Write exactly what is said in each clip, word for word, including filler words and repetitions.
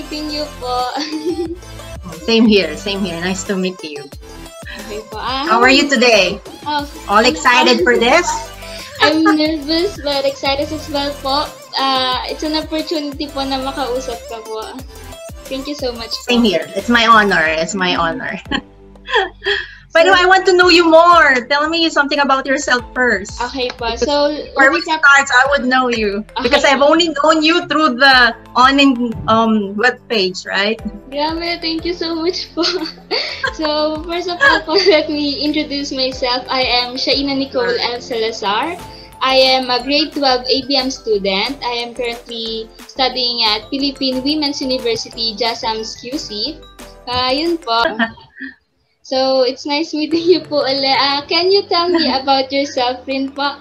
meeting you po. Same here, same here. Nice to meet you. Okay po. Uh, How are you today? Oh, All excited for this? I'm nervous but excited as well po. Uh, it's an opportunity po na makausap ka po. Thank you so much po. Same here. It's my honor. It's my honor. But so, I want to know you more. Tell me something about yourself first. Okay po. So, before we start, I would know you. Okay. Because I've only known you through the online um, web page, right? Grabe, thank you so much po. So, first of all po, let me introduce myself. I am Shaina Nicole L. Salazar. I am a grade twelve A B M student. I am currently studying at Philippine Women's University, JASAMS Q C. Uh, yun po. So, it's nice meeting you po ulit. Uh, can you tell me about yourself rin po?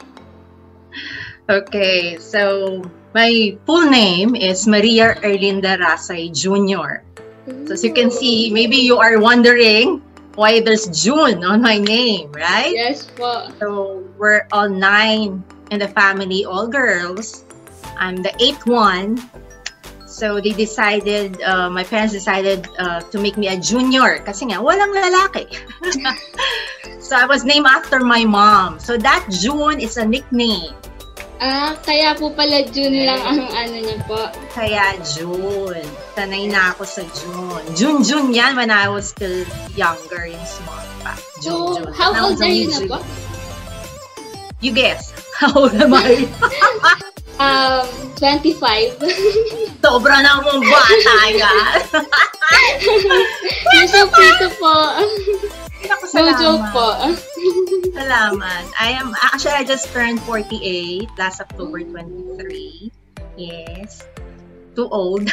Okay, so my full name is Maria Erlinda Rasay Junior So as you can see, maybe you are wondering why there's June on my name, right? Yes po. So we're all nine in the family, all girls. I'm the eighth one. So they decided, uh, my parents decided uh, to make me a junior kasi nga walang lalaki. So I was named after my mom. So that June is a nickname. Ah, kaya po pala June lang ang ano niya po. Kaya June. Sanay na ako sa June. June, June yan when I was still younger, yung small pa. June, so, June. how old are you na po? You guess. How old am I? um, twenty-five. Sobra na mong bata yan. You're so pretty po. Ako, no joke po. Salamat. I am, actually, I just turned forty-eight last October twenty-three. Yes. Too old.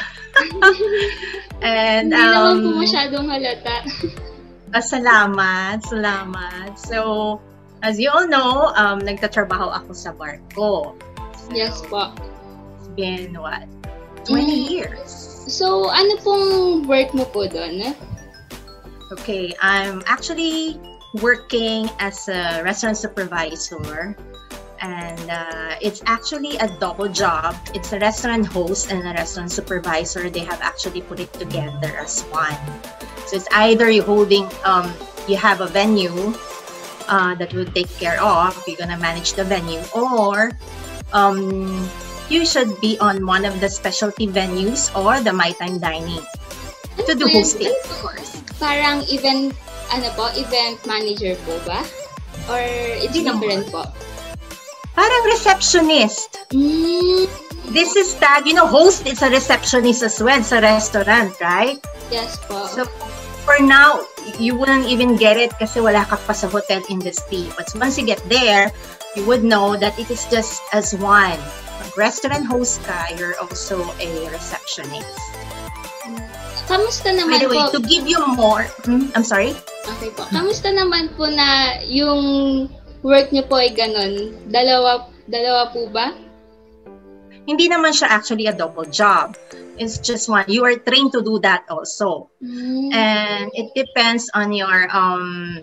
And, hindi um, naman po masyadong halata. Uh, salamat. Salamat. So, as you all know, um, nagtatrabaho ako sa barko. So, yes po. It's been, what? twenty mm. years. So, ano pong work mo po doon? Okay, I'm actually working as a restaurant supervisor, and uh, it's actually a double job. It's a restaurant host and a restaurant supervisor. They have actually put it together as one. So it's either you're holding, um, you have a venue uh, that will take care of, you're gonna manage the venue, or um, you should be on one of the specialty venues or the my time dining to do hosting, of course. Parang event, ano po, event manager po ba? Or it's Di different naman po? Parang receptionist. Mm. This is that, you know, host is a receptionist as well sa restaurant, right? Yes po. So, for now, you wouldn't even get it kasi wala ka pa sa hotel industry. But once you get there, you would know that it is just as one. Pag restaurant host ka, you're also a receptionist. Kamusta naman By the way, po? to give you more, hmm, I'm sorry? Okay po. Kamusta naman po na yung work niyo po ay ganun? Dalawa, dalawa po ba? Hindi naman siya actually a double job. It's just one. You are trained to do that also. Mm. And it depends on your um,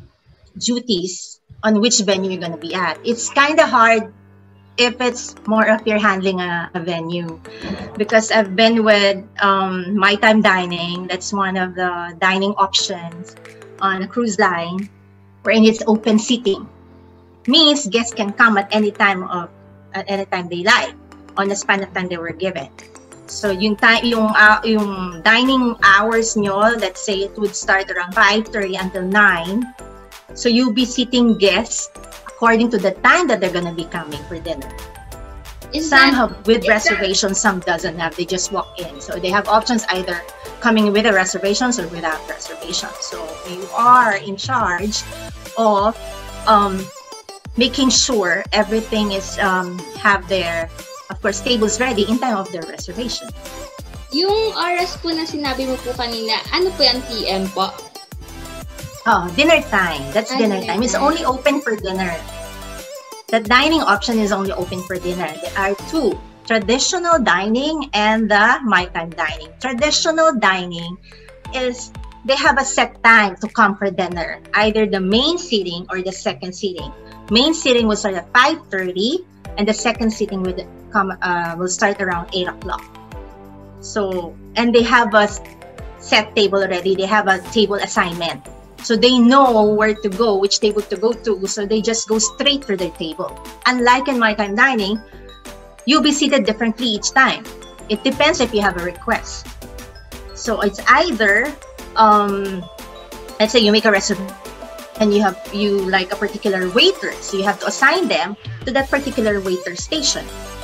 duties, on which venue you're going to be at. It's kind of hard if it's more of you're handling a, a venue, because I've been with um, my time dining. That's one of the dining options on a cruise line, wherein it's open seating. Means guests can come at any time of at any time they like on the span of time they were given. So yung time yung uh, yung dining hours nyo, let's say it would start around five thirty until nine. So you'll be seating guests according to the time that they're gonna be coming for dinner. Is some that, have with reservations, that... some doesn't have. They just walk in. So they have options either coming with a reservations or without reservations. So you are in charge of um, making sure everything is um, have their, of course, tables ready in time of their reservation. Yung oras po na sinabi mo po kanina, ano po yung P M po? Oh, dinner time. That's ah, dinner time. time. It's only open for dinner. The dining option is only open for dinner. There are two, traditional dining and the my time dining. Traditional dining is they have a set time to come for dinner, either the main seating or the second seating. Main seating will start at five thirty and the second seating will come uh, will start around eight o'clock. So, and they have a set table already. They have a table assignment. So they know where to go, which table to go to. So they just go straight to their table. Unlike in maritime dining, you'll be seated differently each time. It depends if you have a request. So it's either, um, let's say you make a reservation and you have you like a particular waiter, so you have to assign them to that particular waiter station.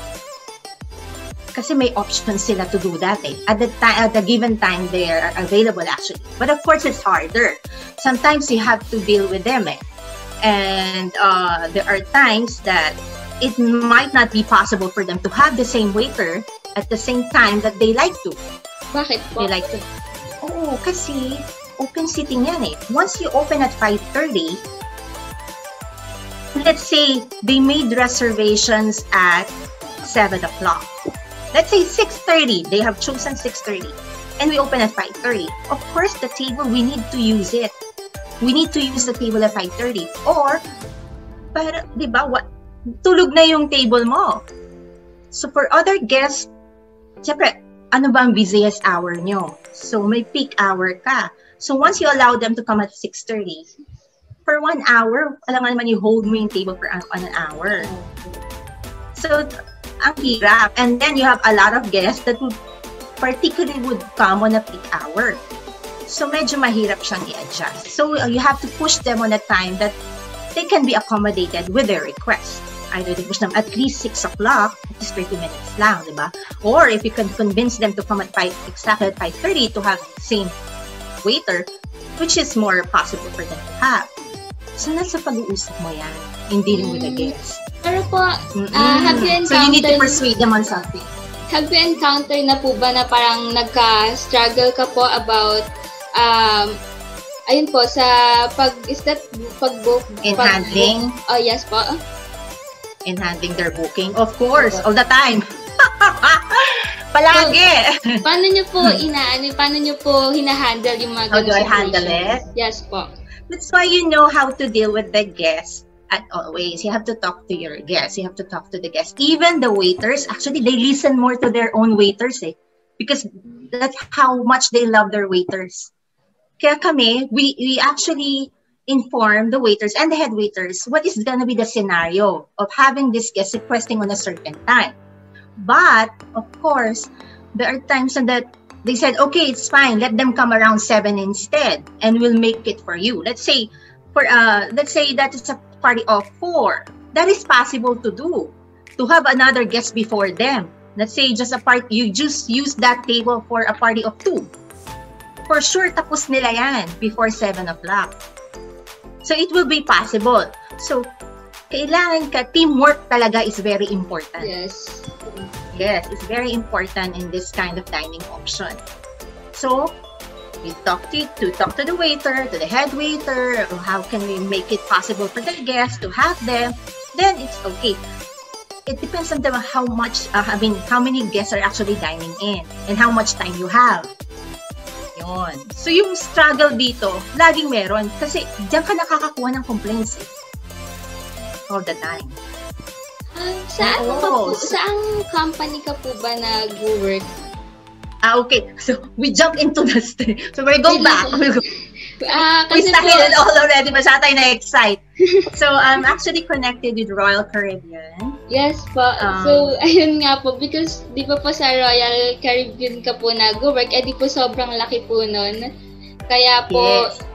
Kasi may options sila to do that eh. At the time, at the given time, they are available actually. But of course, it's harder. Sometimes you have to deal with them eh. And uh, there are times that it might not be possible for them to have the same waiter at the same time that they like to. Bakit po? They like to. Oh, kasi open seating yan eh. Once you open at five thirty, let's say they made reservations at seven o'clock. Let's say six thirty, they have chosen six thirty, and we open at five thirty. Of course, the table, we need to use it. We need to use the table at five thirty. Or, para, di ba, what, tulog na yung table mo. So, for other guests, siyempre, ano ba ang busiest hour nyo? So, may peak hour ka. So, once you allow them to come at six thirty, for one hour, alam nga naman, you hold mo yung table for an, an hour. So, ang hirap. And then you have a lot of guests that would particularly would come on a peak hour. So medyo mahirap siyang i-adjust. So uh, you have to push them on a time that they can be accommodated with their request. Either they push them at least six o'clock, at least thirty minutes lang, di ba? Or if you can convince them to come at five, exactly at five thirty to have the same waiter, which is more possible for them to have. So nasa pag-uusap mo yan in dealing with the guests. Pero po, mm-hmm. uh, have you encountered... So you need to persuade them on something. Have you encountered na po ba na parang nagka-struggle ka po about, um, ayun po, sa pag, is that pag-book? In pag handling? Oh, yes po. In handling their booking? Of course, all the time. Palagi! So, paano nyo po inaano, paano nyo po hinahandle yung mga How do I handle it? Yes po. That's why you know how to deal with the guests. At always, you have to talk to your guests. You have to talk to the guests. Even the waiters, actually, they listen more to their own waiters eh. Because that's how much they love their waiters. Kaya kami, we, we actually inform the waiters and the head waiters what is going to be the scenario of having this guest requesting on a certain time. But, of course, there are times that they said, okay, it's fine. Let them come around seven instead and we'll make it for you. Let's say, for uh, let's say that it's a party of four. That is possible to do. To have another guest before them. Let's say just a part, you just use that table for a party of two. For sure, tapos nila yan before seven o'clock. So it will be possible. So, kailangan ka, teamwork talaga is very important. Yes. Yes, it's very important in this kind of dining option. So, we talk to, to talk to the waiter, to the head waiter, how can we make it possible for the guests to have them, then it's okay. It depends on the, how much, uh, I mean, how many guests are actually dining in and how much time you have. Yun. So, yung struggle dito, laging meron kasi diyan ka nakakakuha ng complaints eh. All the time. Uh, saan, Oo. ka po, saan company ka po ba nag-work? Ah, okay. So, we jump into the story. So, we go back. We go. Ah, We kasi started po, it all already. Masyado tayo na-excite. So, I'm actually connected with Royal Caribbean. yes po. Um, So, ayun nga po, because di ba po sa Royal Caribbean ka po nag-work, eh di po sobrang laki po nun. Kaya po, Yes.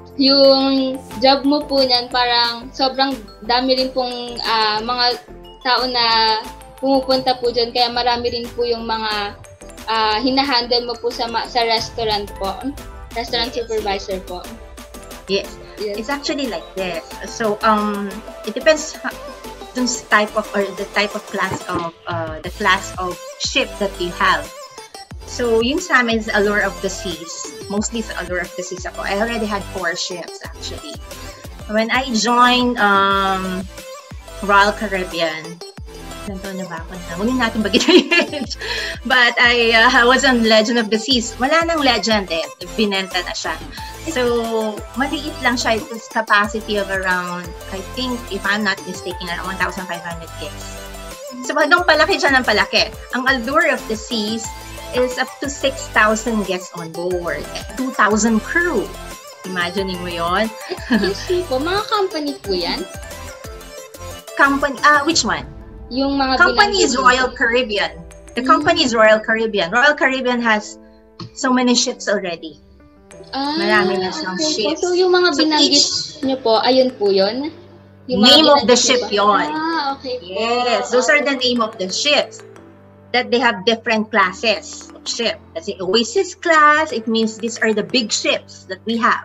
yung job mo po niyan, parang sobrang dami rin pong ah, mga tao na pumupunta po dyan. Kaya marami rin po yung mga uh, hinahandle mo po sa, sa restaurant po. Restaurant Supervisor po. Yes. Yes. It's actually like this. So, um, it depends on the type of, or the type of class of, uh, the class of ship that you have. So, yung sa amin is Allure of the Seas. Mostly sa Allure of the Seas ako. I already had four ships actually. When I joined um, Royal Caribbean, ilan taon na ba ako na? Huwag natin bagitin. But I uh, was on Legend of the Seas. Wala nang Legend eh. Binenta na siya. So, maliit lang siya. It's capacity of around, I think, if I'm not mistaken, around one thousand five hundred guests. So, hanggang palaki siya ng palaki. Ang Allure of the Seas, is up to six thousand guests on board, two thousand crew. Imagining mo yon? Excuse me po, mga company po yan? Company, ah, uh, which one? Yung mga company is Royal Caribbean. The company is Royal Caribbean. Royal Caribbean has so many ships already. Ah, Marami na siyang okay. ships. So, yung mga So binanggit each, nyo po, ayun po yun? Yung name of the ship yon. Ah, okay po. Yes, those are the name of the ships. That they have different classes of ship. That's the Oasis class. It means these are the big ships that we have.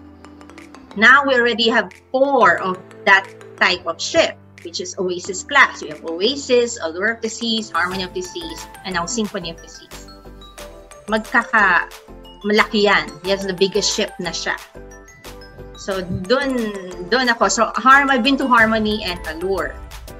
Now we already have four of that type of ship, which is Oasis class. We have Oasis, Allure of the Seas, Harmony of the Seas, and now Symphony of the Seas. Magkaka malaki yan. Yes, the biggest ship na siya. So dun dun ako. So Harm, I've been to Harmony and Allure.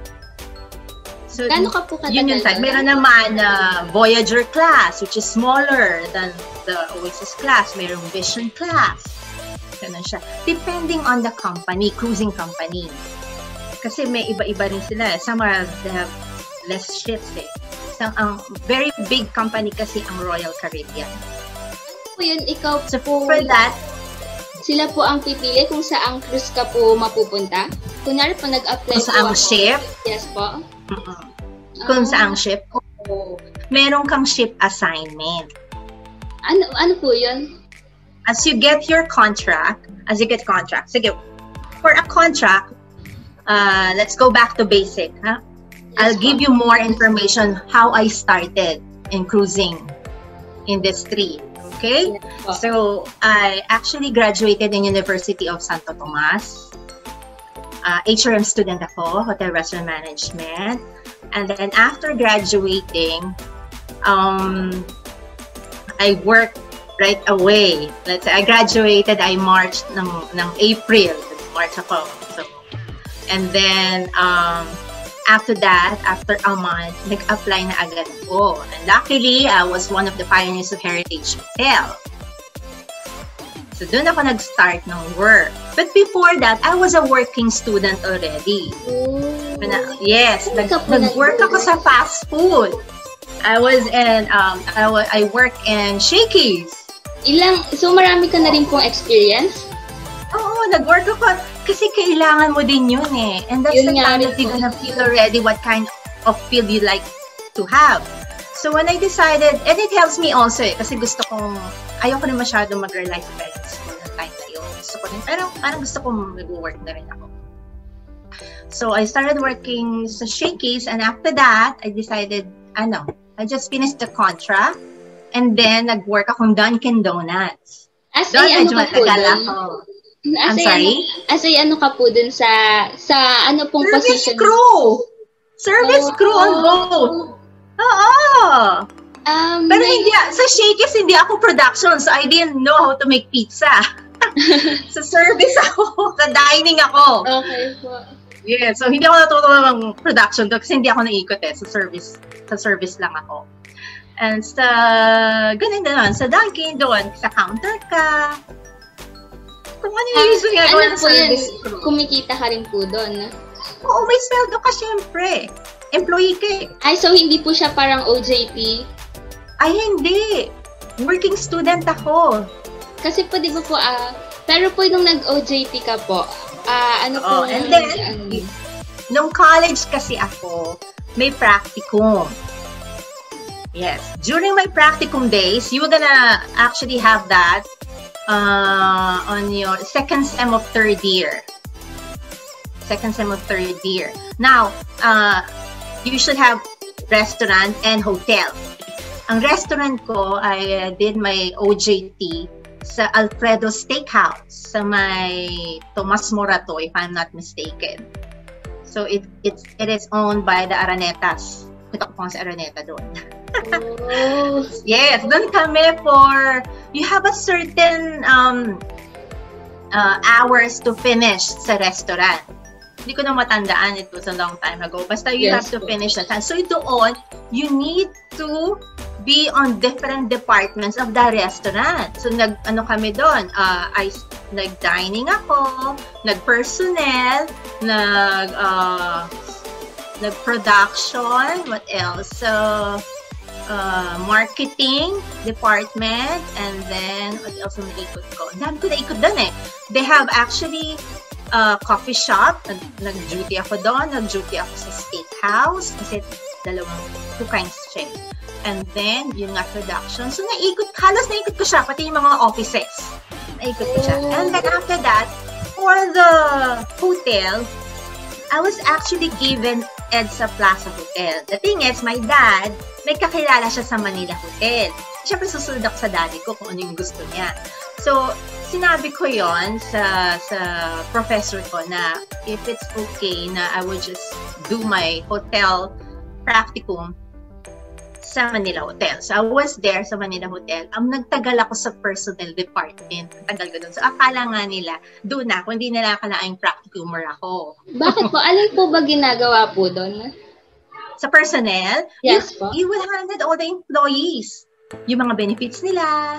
So Gano'n ka po katagal? Yun yung type. Meron naman uh, Voyager class, which is smaller than the Oasis class. Merong Vision class. Ganun siya. Depending on the company, cruising company. Kasi may iba-iba rin sila. Some are, they have less ships eh. So, ang very big company kasi ang Royal Caribbean. Po yun, ikaw so, po, for that, sila po ang pipili kung saang cruise ka po mapupunta? Kunyari po nag-apply kung po saang ako. ship? Yes po. Uh-uh. Kung Ah. saang ship? Oo. Meron kang ship assignment. Ano ano po yun? As you get your contract, as you get contract, sige, for a contract, uh, let's go back to basic, huh? Yes, I'll po. give you more information how I started in cruising industry, okay? Yes, po. So, I actually graduated in University of Santo Tomas. Uh, H R M student ako, Hotel Restaurant Management. And then after graduating, um, I worked right away. Let's say I graduated, I March ng, ng April. March ako. So, and then, um, after that, after a month, nag-apply na agad ako. And luckily, I was one of the pioneers of Heritage Hotel. So, doon ako nag-start ng work. But before that, I was a working student already. Oh. Na, yes, nag, Ka po nag-work ako sa fast food. I was in, um, I, wa- I work in Shakey's. Ilang, so marami ka na rin pong experience? Oo, nag-work ako. Kasi kailangan mo din yun eh. And that's Yun the nga time rin that you're po. gonna feel already what kind of field you like to have. So when I decided, and it helps me also eh, kasi gusto kong, ayoko rin masyado mag-rely sa parents ko na time na yun. Gusto ko rin, pero parang gusto kong mag-work na rin ako. So I started working sa Shakey's, and after that, I decided, ano, I just finished the contract, and then nag-work akong Dunkin' Donuts. As Doon, ay ano medyo ka po matagal dun? ako. As I'm ay sorry? Ano, as ay ano ka po dun sa, sa ano pong Service position? crew! Service Oh. crew on boat! Oo! Um, Pero may- hindi, sa Shakey's, hindi ako production, so I didn't know how to make pizza. Sa service ako, sa dining ako. Okay po. Yeah, so hindi ako natutuwa ng production doon kasi hindi ako naikot eh, sa service, sa service lang ako. And sa, ganun na sa Dunkin' doon, sa counter ka. Kung ano yung usually ano gagawin ng po yun? service crew. Kumikita ka rin po doon. Oo, may sweldo ka syempre. Employee ka eh. Ay, so hindi po siya parang O J T? Ay, hindi. Working student ako. Kasi po, di ba po, ah, pero po nung nag-O J T ka po, ah, ano po, Oh, and then, ano, nung college kasi ako, may practicum. Yes. During my practicum days, you were gonna actually have that uh, on your second sem of third year. Second sem of third year. Now, uh, you should have restaurant and hotel. Ang restaurant ko, I uh, did my O J T sa Alfredo Steakhouse sa may Tomas Morato, if I'm not mistaken. So it it's it is owned by the Aranetas. Kita ko pang sa Araneta doon. oh, Yes, doon kami for you have a certain um uh, hours to finish sa restaurant. Hindi ko na matandaan, it was a long time ago. Basta you Yes, have to po. finish that. So doon, you need to be on different departments of the restaurant. So nag ano kami doon, uh, I nag-dining ako, nag-personnel, nag uh, nag-production, what else? So uh, marketing department, and then what else ang naikot ko? Dami ko naikot doon eh. They have actually uh, coffee shop. Nag, nag-duty ako doon. Nag-duty ako sa steakhouse kasi dalawang two kinds siya. And then, yung nga production. So, naikot, halos naikot ko siya, pati yung mga offices. Naikot ko siya. And then after that, for the hotel, I was actually given EDSA Plaza Hotel. The thing is, my dad, may kakilala siya sa Manila Hotel. Siyempre, susunod ako sa daddy ko kung ano yung gusto niya. So, sinabi ko yon sa sa professor ko na if it's okay na I would just do my hotel practicum sa Manila Hotel. So, I was there sa Manila Hotel. Ang nagtagal ako sa personnel department. Tagal ko doon. So, akala nga nila, doon ako, hindi nila akalaing practicumer ako. Bakit po? Alin po ba ginagawa po doon? Sa personnel, Yes you, po. you will handle all the employees. Yung mga benefits nila.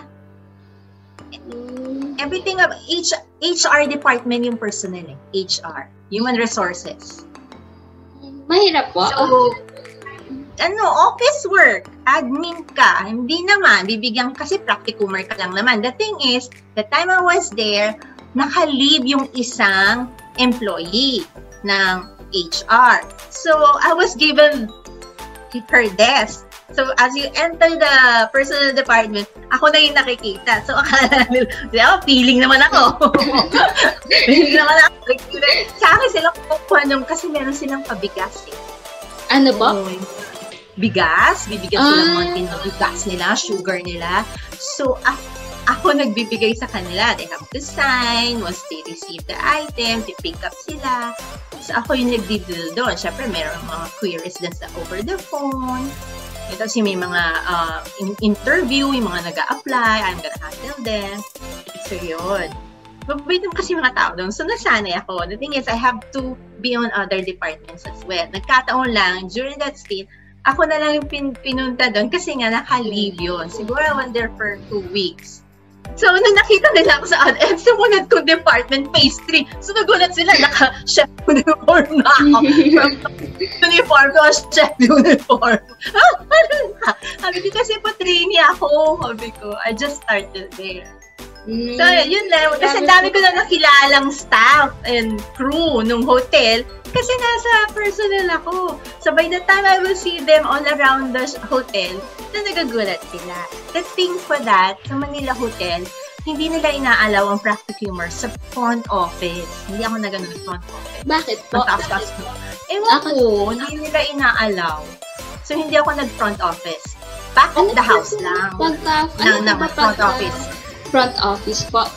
Everything of H, H R department yung personnel eh. H R. Human Resources. Mahirap po. So, ano, office work, admin ka, hindi naman, bibigyan kasi practicumer ka lang naman. The thing is, the time I was there, naka-leave yung isang employee ng H R. So, I was given her desk. So, as you enter the personal department, ako na yung nakikita. So, akala nila, oh, feeling naman ako. Feeling naman ako. Sa akin sila kukuha nung, kasi meron silang pabigas eh. Ano po? Oh, bigas, bibigyan sila Ah. mga tin ng bigas nila, sugar nila. So, ako, ako nagbibigay sa kanila. They have to sign once they receive the item, pick up sila. So, ako yung nagdi-deal doon. Siyempre, meron mga queries din sa over the phone. Ito kasi may mga uh, in- interview, yung mga nag-a-apply, I'm gonna handle them. So, yun. Mabait naman kasi mga tao doon. So, nasanay ako. The thing is, I have to be on other departments as well. Nagkataon lang, during that state, ako na lang yung pin- pinunta doon kasi nga naka-leave yun. Siguro I went there for two weeks. So, nung nakita nila ako sa ad, eh, sumunod kong department, pastry. So, nagulat sila, naka-chef uniform na ako. Uniform ko, chef uniform. Sabi ko kasi po trainee ako. Sabi ko, I just started there. So, yun lang. Kasi dami ko na nakilalang staff and crew nung hotel kasi nasa personnel ako. So, by the time I will see them all around the hotel, na nagagulat sila. The thing for that, sa Manila Hotel, hindi nila inaalaw ang practicumer sa front office. Hindi ako na ganun sa front office. Bakit po? Taas-taas mo. Ewan ko, hindi nila inaalaw. So, hindi ako nag-front office. Back of the house lang. Pagka, Ng, ano ng ba front pagka- office. Front office po.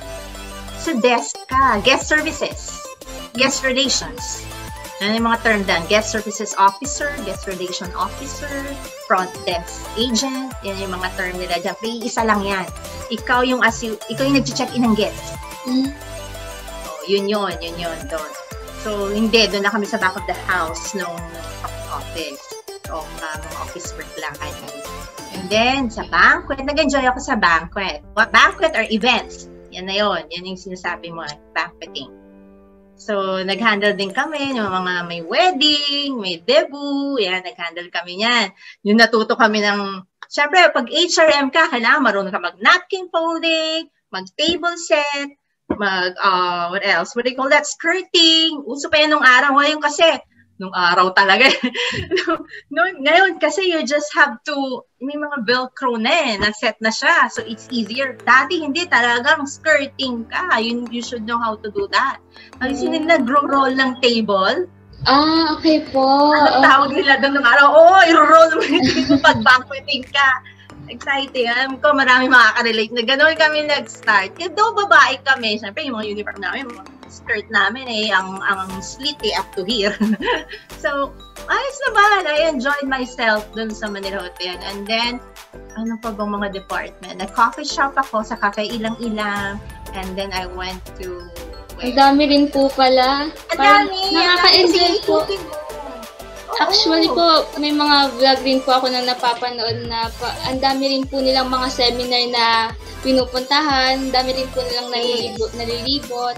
Sa desk ka, guest services, guest relations. Yan yung mga term dyan. Guest services officer, guest relation officer, front desk agent. Yan yung mga term nila dyan. Pero isa lang yan. Ikaw yung, as you, ikaw yung nag-check-in ng guest. Mm. Oh, yun yun, yun yun, doon. So, hindi, doon na kami sa back of the house nung office. So, uh, mga office work lang. And then, sa banquet, nag-enjoy ako sa banquet. What banquet or events? Yan na yun. Yan yung sinasabi mo, banqueting. So, nag-handle din kami yung mga may wedding, may debut. Yan, nag-handle kami yan. Yung natuto kami ng, syempre, pag H R M ka, kailangan marunong ka mag-napkin folding, mag-table set, mag, uh, what else? What do you call that? Skirting. Uso pa yan nung araw. Ngayon kasi, nung araw talaga. no, ngayon, kasi you just have to, may mga velcro na eh, na-set na siya. So, it's easier. Dati, hindi talagang skirting ka. You, you should know how to do that. Kasi mm. nila nag-roll ng table. Ah, okay po. Anong tawag nila doon ng araw? Oo, oh, i-roll mo yung table pag banqueting ka. Exciting. Alam ko, marami makaka-relate na gano'n kami nag-start. Kaya daw babae kami. Siyempre, yung mga uniform namin, mga skirt namin eh, ang, ang slit eh, up to here. So, ayos naman. I enjoyed myself dun sa Manila Hotel. And then, ano pa bang mga department? Nag-coffee shop ako sa Cafe Ilang-Ilang. And then, I went to... Ang dami rin po pala. Ang dami! Nakaka-enjoy po. Oh. Actually po, may mga vlog rin po ako na napapanood na pa, ang dami rin po nilang mga seminar na pinupuntahan. Ang dami rin po nilang nalilibot. nalilibot.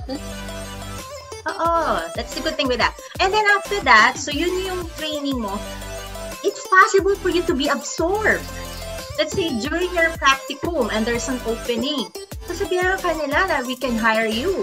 Oo, that's the good thing with that. And then after that, so yun yung training mo. it's possible for you to be absorbed. Let's say during your practicum and there's an opening, sasabihan ka nila na we can hire you.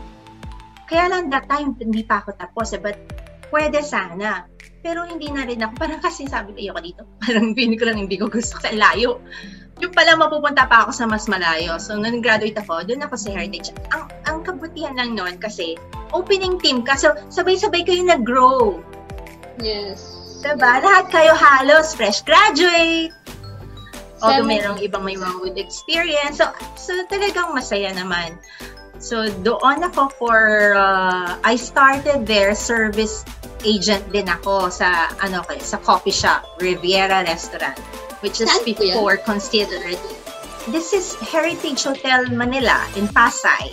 Kaya lang that time, hindi pa ako tapos, eh, but pwede sana. Pero hindi na rin ako. Parang kasi sabi ko, ayoko dito. Parang feeling ko lang hindi ko gusto sa layo. Yung pala mapupunta pa ako sa mas malayo. So, nung graduate ako, doon ako sa Heritage. Ang, ang kabutihan lang noon kasi, opening team ka. So, sabay-sabay kayo nag-grow. Yes. Diba? Lahat kayo halos fresh graduate. Although Seven. merong ibang may mga good experience. So, so talagang masaya naman. So, doon ako for, uh, I started there, service agent din ako sa, ano, sa coffee shop, Riviera Restaurant, which is Saan before considered. This is Heritage Hotel Manila in Pasay.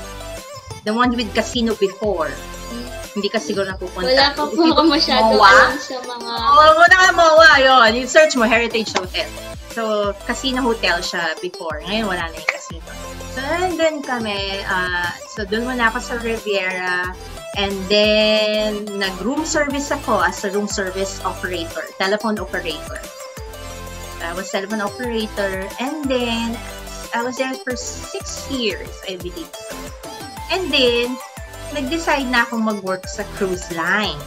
The one with casino before. Hmm. Hindi ka siguro napupunta. Wala pa po ako masyado alam sa mga... Oo, muna ka M O A, yun. You search mo, Heritage Hotel. So, casino hotel siya before. Ngayon, wala na yung casino. So, nandun kami. Uh, so, doon muna ako sa Riviera. And then, nag-room service ako as a room service operator, telephone operator. I was telephone operator. And then, I was there for six years, I believe so. And then, nag-decide na akong mag-work sa Cruiseline.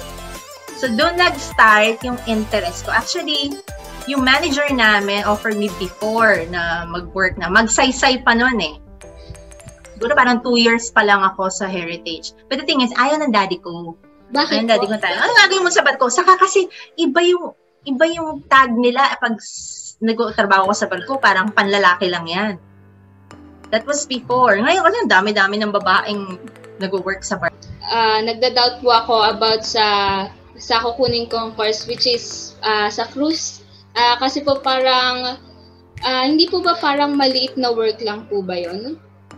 So, doon nag-start yung interest ko. Actually, yung manager namin offered me before na mag-work na. Magsaysay pa nun eh. Siguro parang two years pa lang ako sa Heritage. But the thing is, ayaw ng daddy ko. Bakit ayaw ng daddy ko tayo. Ano gagawin mo sa barko? Saka kasi iba yung, iba yung tag nila pag nag-trabaho ko sa barko, parang panlalaki lang yan. That was before. Ngayon kasi dami-dami ng babaeng nag-work sa barko. Uh, nagda-doubt po ako about sa sa kukunin kong course, which is uh, sa cruise. Uh, kasi po parang, uh, hindi po ba parang maliit na work lang po ba yun?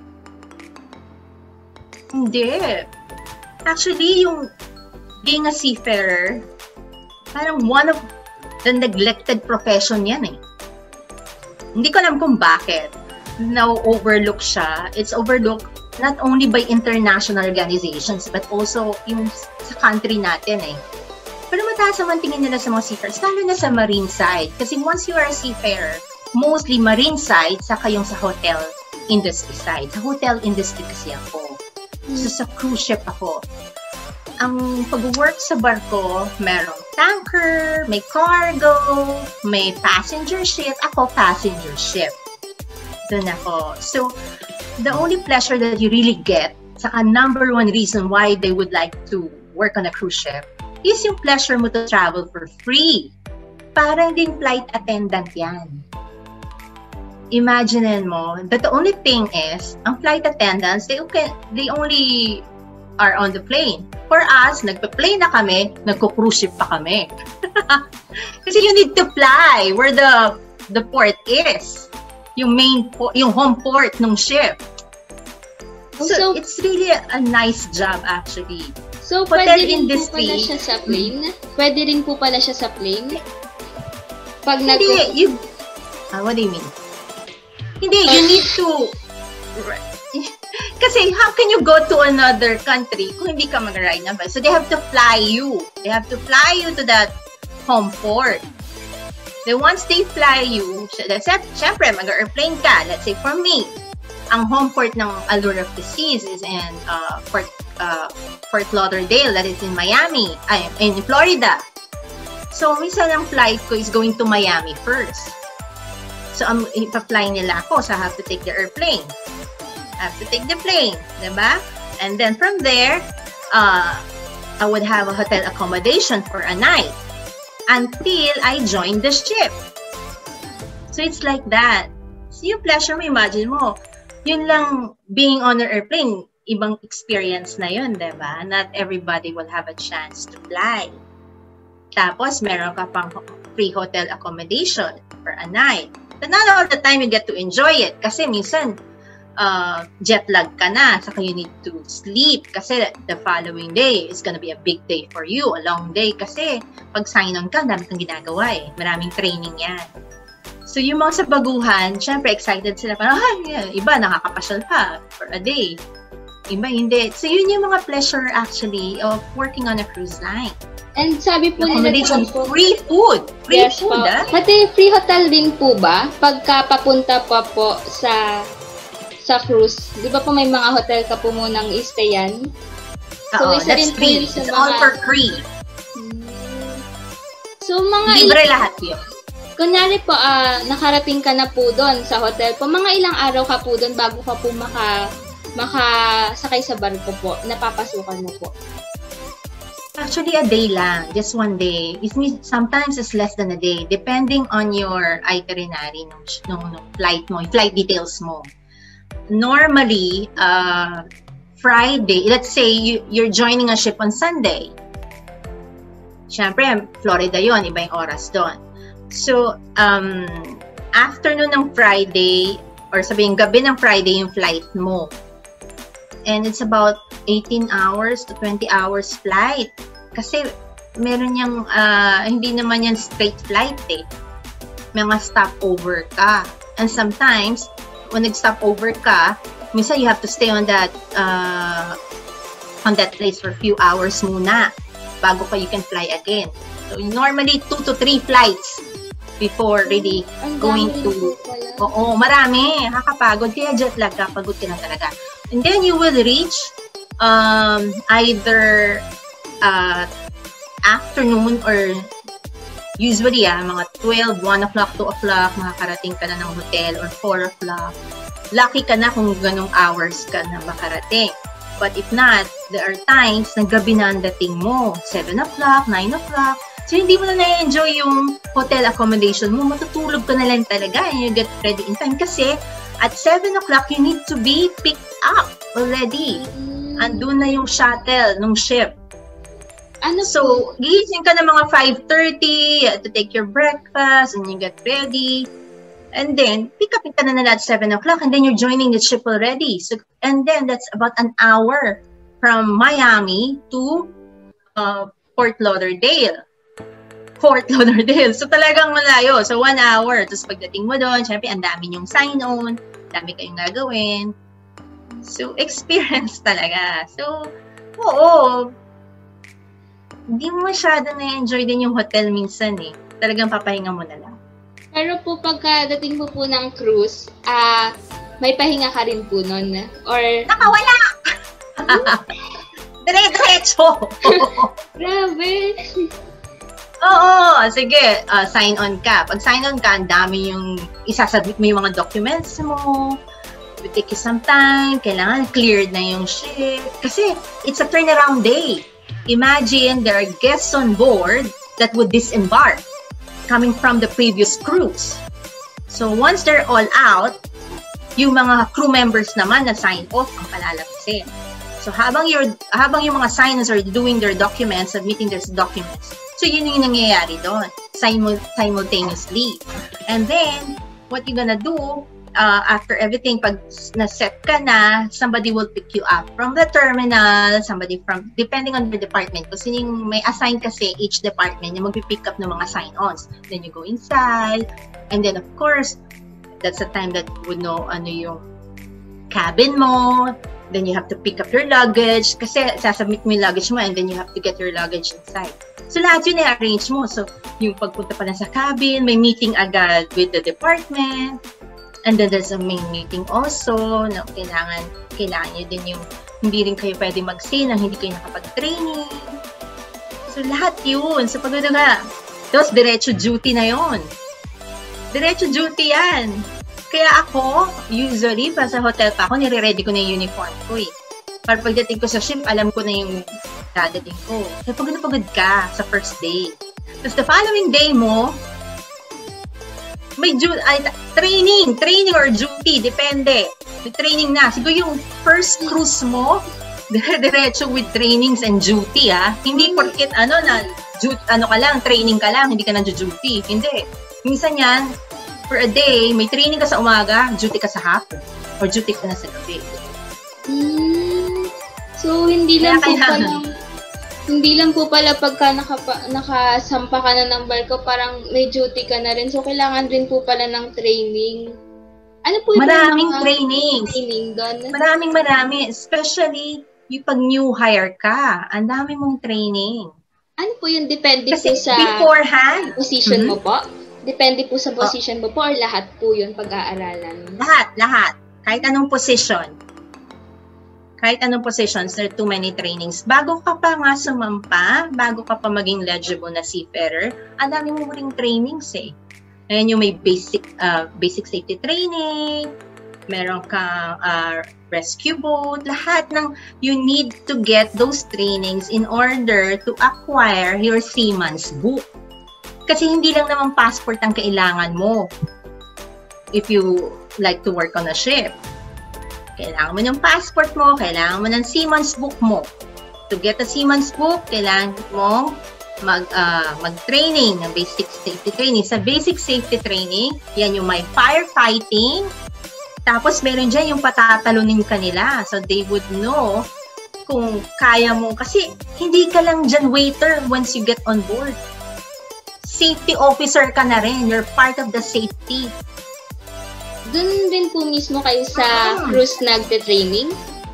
Hindi. Actually, yung being a seafarer, parang one of the neglected profession yan eh. Hindi ko alam kung bakit. Now, overlook siya. It's overlooked not only by international organizations, but also yung sa country natin eh. Pero mataas naman tingin nila sa mga seafarers, lalo na sa marine side. Kasi once you are a seafarer, mostly marine side, saka yung sa hotel industry side. Sa hotel industry kasi ako. So sa cruise ship ako. Ang pag-work sa barko, merong tanker, may cargo, may passenger ship. Ako, passenger ship. Doon ako. So, the only pleasure that you really get, saka number one reason why they would like to work on a cruise ship, is yung pleasure mo to travel for free. Parang din flight attendant yan. Imagine mo that the only thing is, ang flight attendants, they, okay, they only are on the plane. For us, nagpa-plane na kami, nagko-cruise ship pa kami. Kasi you need to fly where the the port is. Yung main, po, yung home port ng ship. So, so it's really a, a nice job actually. So, hotel pwede rin industry, po pala siya sa plane? Pwede rin po pala siya sa plane? Pag nag- Hindi, you... Uh, what do you mean? Hindi, you need to... Kasi, how can you go to another country kung hindi ka mag-ride na ba? So, they have to fly you. They have to fly you to that home port. Then, once they fly you, let's say, syempre, mag-airplane ka. Let's say, for me, ang home port ng Allure of the Seas is in uh, Port, uh, Fort Lauderdale, that is in Miami, ay, in Florida. So, minsan ang flight ko is going to Miami first. So, um, ipa-fly nila ako, so I have to take the airplane. I have to take the plane, diba? And then from there, uh, I would have a hotel accommodation for a night until I joined the ship. So, it's like that. So, yung pleasure mo, imagine mo, yun lang, being on an airplane, ibang experience na yun, diba? Not everybody will have a chance to fly. Tapos, meron ka pang free hotel accommodation for a night. But not all the time you get to enjoy it. Kasi minsan, uh, jet lag ka na. Saka you need to sleep. Kasi the following day is gonna be a big day for you. A long day. Kasi pag sign-on ka, dami kang ginagawa eh. Maraming training yan. So, yung mga sa baguhan, syempre excited sila. Parang, ah, yeah, iba, nakakapasyal pa for a day. Iba, hindi. So, yun yung mga pleasure actually of working on a cruise line. And sabi po nila Accommodation, po, free food. Free yes food, po. ah? Pati free hotel din po ba? Pagka papunta pa po sa sa cruise. Di ba po may mga hotel ka po munang i-stayan? So, isa that's rin po free. yun sa It's mga- all for free. So, mga Libre ilang, lahat yun. kunyari po, ah, nakarating ka na po doon sa hotel po, mga ilang araw ka po doon bago ka po maka, makasakay sa barko po, napapasukan mo po. Actually, a day lang. Just one day. It means sometimes it's less than a day, depending on your itinerary nung, nung, nung flight mo, yung flight details mo. Normally, uh, Friday, let's say you, you're joining a ship on Sunday. Siyempre, Florida yon, iba yung oras doon. So, um, afternoon ng Friday, or sabihin gabi ng Friday yung flight mo. And it's about eighteen hours to twenty hours flight. Kasi meron yung, uh, hindi naman yan straight flight eh. May mga stopover ka. And sometimes, when nag-stopover ka, minsan you have to stay on that, uh, on that place for a few hours muna bago pa you can fly again. So, normally, two to three flights before really Ang going dami to... rin po pala. Oo, marami. Nakakapagod. Kaya jet lag ka, pagod ka na talaga. And then you will reach um, either uh, afternoon or usually ah, mga twelve, one o'clock, two o'clock, makakarating ka na ng hotel or four o'clock. Lucky ka na kung ganong hours ka na makarating. But if not, there are times na gabi na ang dating mo. seven o'clock, nine o'clock. So, hindi mo na na-enjoy yung hotel accommodation mo. Matutulog ka na lang talaga and you get ready in time. Kasi, at seven o'clock, you need to be picked up already. Mm. Andun na yung shuttle ng ship. Ano po? So, gigising ka na mga five thirty, you have to take your breakfast, and you get ready. And then, pick up ka na nila at seven o'clock, and then you're joining the ship already. So, and then, that's about an hour from Miami to uh, Fort Lauderdale. Fort Lauderdale. So, talagang malayo. So, one hour. Tapos, pagdating mo doon, syempre, ang dami yung sign-on, dami kayong gagawin. So, experience talaga. So, oo, hindi mo masyado na-enjoy din yung hotel minsan eh. Talagang papahinga mo na lang. Pero po pagkadating mo po ng cruise, ah, may pahinga ka rin po nun? Or, Nakawala! Dire-diretso! grabe! Oo, sige, uh, sign on ka. Pag sign on ka, ang dami yung isasubmit mo yung mga documents mo. It will take you some time. Kailangan cleared na yung ship. Kasi it's a turnaround day. Imagine there are guests on board that would disembark coming from the previous cruise. So once they're all out, yung mga crew members naman na sign off ang palalabasin. So habang you're, habang yung mga signers are doing their documents, submitting their documents, so yun yung nangyayari doon, simul simultaneously. And then, what you're gonna do, uh, after everything, pag na-set ka na, somebody will pick you up from the terminal, somebody from, depending on the department, kasi yung may assign kasi each department, yung mag-pick up ng mga sign-ons. Then you go inside, and then of course, that's the time that you would know ano yung cabin mo. Then you have to pick up your luggage, kasi sasubmit mo yung luggage mo, and then you have to get your luggage inside. So lahat yun i-arrange mo. So yung pagpunta pa lang sa cabin, may meeting agad with the department, and then there's a main meeting also na kailangan, kailangan nyo din yung hindi rin kayo pwede mag-stay nang hindi kayo nakapag-training. So lahat yun. So pag nga, tapos diretso duty na yun. Diretso duty yan. Kaya ako, usually, pa sa hotel pa ako, nire-ready ko na yung uniform ko eh. Para pagdating ko sa ship, alam ko na yung dadating ko. Kaya pagod na pagod ka sa first day. Tapos the following day mo, may ay, training, training or duty, depende. May training na. Siguro yung first cruise mo, dire-diretso with trainings and duty, ha? Hindi porket, ano, na, duty, ano ka lang, training ka lang, hindi ka na duty. Hindi. Minsan yan, for a day, may training ka sa umaga, duty ka sa hapon, or duty ka na sa gabi. Mm, so, hindi lang po pala, hindi lang po pala pagka nakapa, nakasampa ka na ng barko, parang may duty ka na rin. So, kailangan rin po pala ng training. Ano po yung Maraming mga trainings. training doon? Maraming marami. Especially, yung pag new hire ka, ang dami mong training. Ano po yun? Depende Kasi po sa beforehand, position mm-hmm. mo po? Depende po sa Oh. position mo po or lahat po yun pag-aaralan? Lahat, lahat. Kahit anong position. Kahit anong position, there are too many trainings. Bago ka pa nga sumampa, bago ka pa maging eligible na seafarer, ang dami mo ring trainings eh. Ayan yung may basic uh, basic safety training, meron kang uh, rescue boat, lahat ng you need to get those trainings in order to acquire your seaman's book. Kasi hindi lang naman passport ang kailangan mo if you like to work on a ship. Kailangan mo ng passport mo, kailangan mo ng seaman's book mo. To get a seaman's book, kailangan mo mag, uh, mag-training ng basic safety training. Sa basic safety training, yan yung may firefighting, tapos meron dyan yung patatalunin ka nila. So they would know kung kaya mo. Kasi hindi ka lang dyan waiter once you get on board. Safety officer ka na rin. You're part of the safety. Doon din po mismo kayo sa Ah. cruise nagte-training?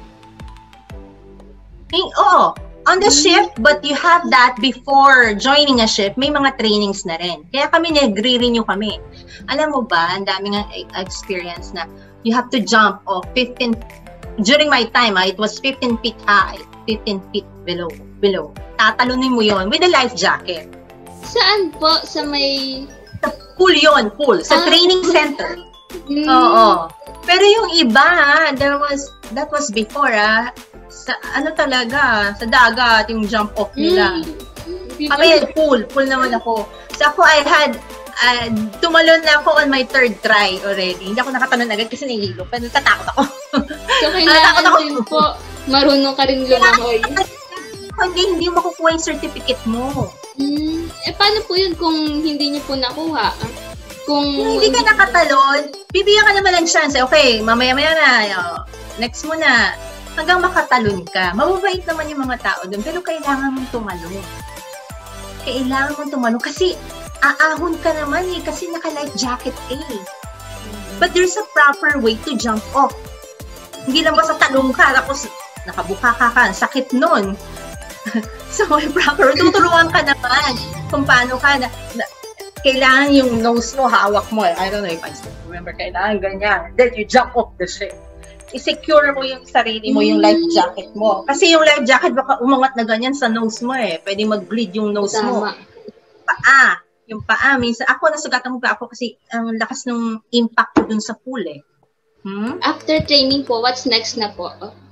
Hey, oo. On the ship, but you have that before joining a ship, may mga trainings na rin. Kaya kami nagre-renew kami. Alam mo ba, ang daming experience na you have to jump off fifteen, during my time, ah, it was fifteen feet high, fifteen feet below. below. Tatalunin mo yon with a life jacket. Saan po? Sa may... Sa pool yon, pool. Sa Ah. training center. Hmm. Oo. Pero yung iba, there was, that was before, ah, sa ano talaga, sa dagat, yung jump off nila. Hmm. Kami, pool. Pool naman ako. So ako, I had, uh, tumalon na ako on my third try already. Hindi ako nakatalon agad kasi nahihilo. Pero natatakot ako. So, kailangan ako. din po, marunong ka rin lumangoy. Hindi, hindi makukuha yung certificate mo. Hmm. Eh, paano po yun kung hindi niyo po nakuha? Kung Kung hindi ka nakatalon, bibigyan ka naman ng chance. Okay, mamaya-maya na. Oh, next mo na. Hanggang makatalon ka. Mababait naman yung mga tao doon, pero kailangan mong tumalon. Kailangan mong tumalon. Kasi aahon ka naman eh, kasi naka-life jacket eh. But there's a proper way to jump off. Hindi lang basta talong ka, tapos nakabuka ka ka, sakit nun. So, may proper, tuturuan ka naman kung paano ka na, na kailangan yung nose mo, hawak mo. I don't know if I still remember, kailangan ganyan. Then you jump off the ship. I-secure mo yung sarili mo, yung life jacket mo. Kasi yung life jacket, baka umangat na ganyan sa nose mo eh. Pwede mag-bleed yung nose Tama. mo. Paa. Yung paa. Minsan, ako, nasugatan ko pa ako kasi ang lakas ng impact ko dun sa pool eh. Hmm? After training po, what's next na po?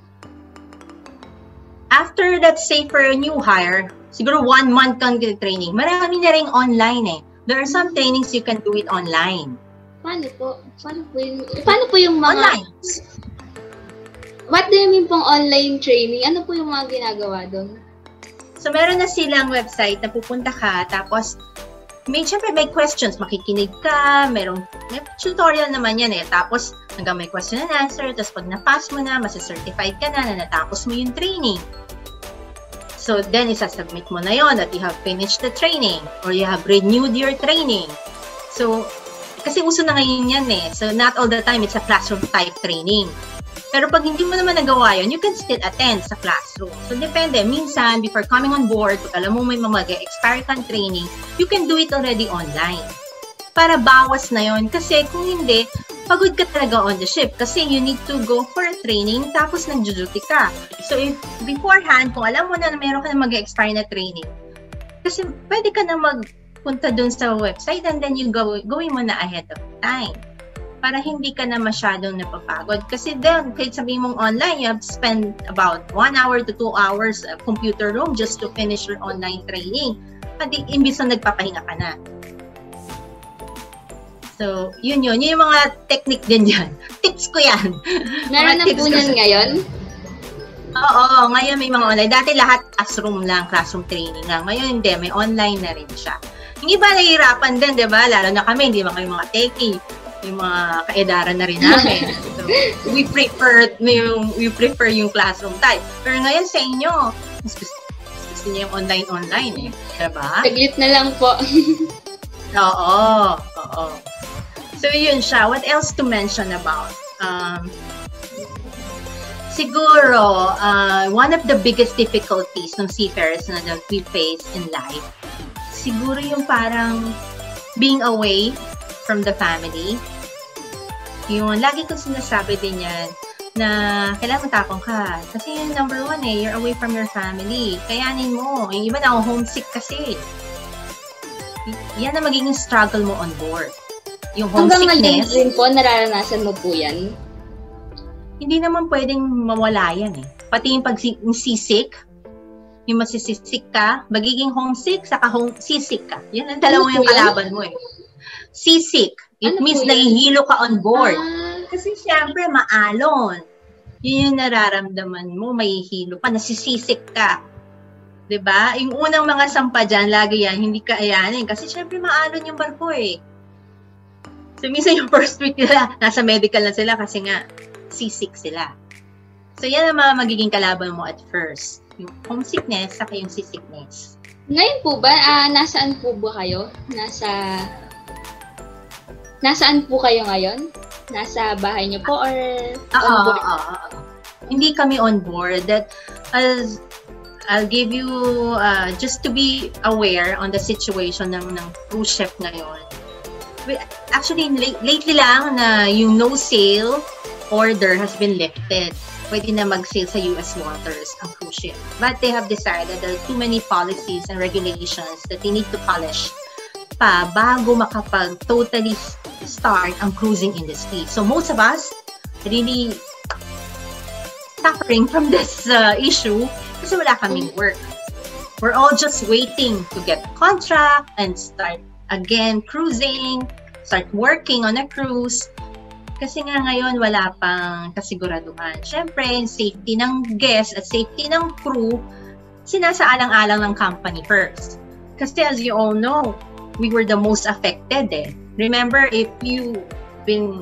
After that, say for a new hire, siguro one month kang training. Marami na rin online eh. There are some trainings you can do it online. Paano po? Paano po yung, paano po yung mga... Online. What do you mean pong online training? Ano po yung mga ginagawa doon? So, meron na silang website na pupunta ka, tapos, may, syempre may questions, makikinig ka, merong, may tutorial naman yan eh. Tapos, hanggang may question and answer, tapos pag na-pass mo na, masa-certified ka na, na natapos mo yung training. So, then, isasubmit mo na yon that you have finished the training, or you have renewed your training. So, kasi uso na ngayon yan eh. So, not all the time, it's a classroom type training. Pero pag hindi mo naman nagawa yun, you can still attend sa classroom. So, depende. Minsan, before coming on board, pag alam mo may mga expired kang training, you can do it already online. Para bawas na yun. Kasi kung hindi, pagod ka talaga on the ship. Kasi you need to go for a training, tapos nag-duty ka. So, if beforehand, kung alam mo na na meron ka na mag-expire na training, kasi pwede ka na magpunta dun sa website and then you go, gawin mo na ahead of time. Para hindi ka na masyadong napapagod. Kasi then, kahit sabihin mong online, you have to spend about one hour to two hours at computer room just to finish your online training. At imbis na nagpapahinga ka na. So, yun yun. Yun yung mga technique din yan. Tips ko yan. Meron na po niyan ngayon? Oo, ngayon may mga online. Dati lahat classroom lang, classroom training lang. Ngayon hindi, may online na rin siya. Yung iba nahihirapan din, di ba? Lalo na kami, hindi ba kami mga techie. Yung mga kaedaran na rin namin. So, we prefer yung we prefer yung classroom type. Pero ngayon sa inyo, mas gusto, gusto niyo yung online-online eh. Diba? Saglit na lang po. Oo. Oo. So, yun siya. What else to mention about? Um, Siguro, uh, one of the biggest difficulties ng seafarers na that we face in life, siguro yung parang being away from the family. Yung lagi kong sinasabi din yan, na kailangan matapang ka. Kasi yung number one eh, you're away from your family. Kayanin mo. Yung iba na homesick kasi. Yan na magiging struggle mo on board. Yung homesickness. Hanggang ngayon rin po, nararanasan mo po yan? Hindi naman pwedeng mawala yan eh. Pati yung pag yung seasick, yung masisisik ka, magiging homesick, saka home, seasick ka. Yan ang dalawa ano yung kalaban mo eh. Seasick. It ano means nahihilo ka on board. Ah. Kasi siyempre, maalon. Yun yung nararamdaman mo, mahihilo ka, nasisisik ka. Diba? Yung unang mga sampa dyan, lagi yan, hindi ka ayanin. Kasi siyempre, maalon yung barko eh. So, minsan yung first week nila, nasa medical na sila kasi nga, seasick sila. So, yan ang mga magiging kalaban mo at first. Yung homesickness, saka yung seasickness. Ngayon po ba, uh, nasaan po ba kayo? Nasa... Nasaan po kayo ngayon? Nasa bahay niyo po or on board? Oo, oo, oo. Hindi kami on board. That, as, I'll give you, uh, just to be aware on the situation ng, ng cruise ship ngayon. We, actually, late, lately lang na yung no sail order has been lifted. Pwede na mag-sail sa U S waters ang cruise ship. But they have decided there are too many policies and regulations that they need to polish pa bago makapag totally start ang cruising industry. So most of us really suffering from this uh, issue kasi wala kaming work. We're all just waiting to get a contract and start again cruising, start working on a cruise. Kasi nga ngayon wala pang kasiguraduhan. Siyempre, safety ng guests at safety ng crew, sinasaalang-alang ng company first. Kasi as you all know, we were the most affected eh. Remember, if you've been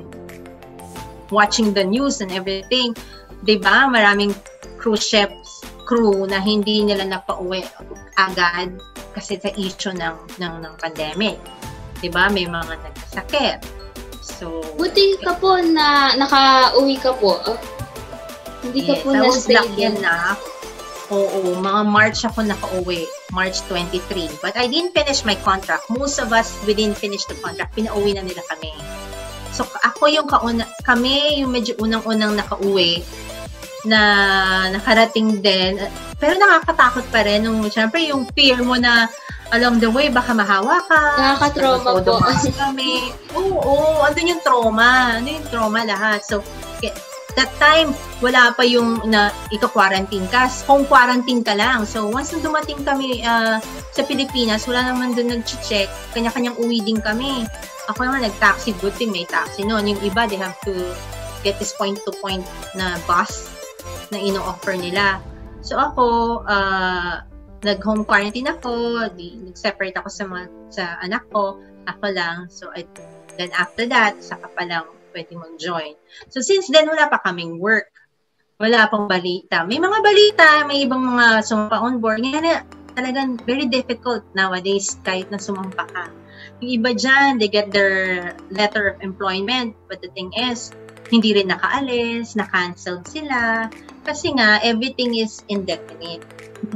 watching the news and everything, di ba, maraming cruise ships crew na hindi nila napauwi agad kasi sa issue ng, ng, ng pandemic. Di ba, may mga nagkasakit. So, buti ka po na naka-uwi ka po. Uh, hindi ka yes, po na-stay din. Na, oo, mga March ako naka-uwi. March twenty-three. But I didn't finish my contract. Most of us, we didn't finish the contract. Pinauwi na nila kami. So, ako yung kauna, kami yung medyo unang-unang nakauwi na nakarating din. Pero nakakatakot pa rin. Nung, syempre, yung fear mo na along the way, baka mahawa ka. Nakaka-trauma po. Kami. Oo, oo, andun yung trauma. Ano yung trauma lahat. So, that time, wala pa yung na ika-quarantine ka. Home quarantine ka lang. So, once na dumating kami uh, sa Pilipinas, wala naman doon nag-check. Kanya-kanyang uwi din kami. Ako naman nag-taxi. Good thing may taxi noon. Yung iba, they have to get this point-to-point na bus na ino-offer nila. So, ako, uh, nag-home quarantine ako. Di, nag-separate ako sa, mga, sa anak ko. Ako lang. So, I, then after that, saka pa lang pwede mag-join. So, since then, wala pa kaming work. Wala pang balita. May mga balita, may ibang mga sumpa on board. Ngayon na, talagang very difficult nowadays kahit na sumampa ka. Yung iba dyan, they get their letter of employment. But the thing is, hindi rin nakaalis, na-cancelled sila. Kasi nga, everything is indefinite.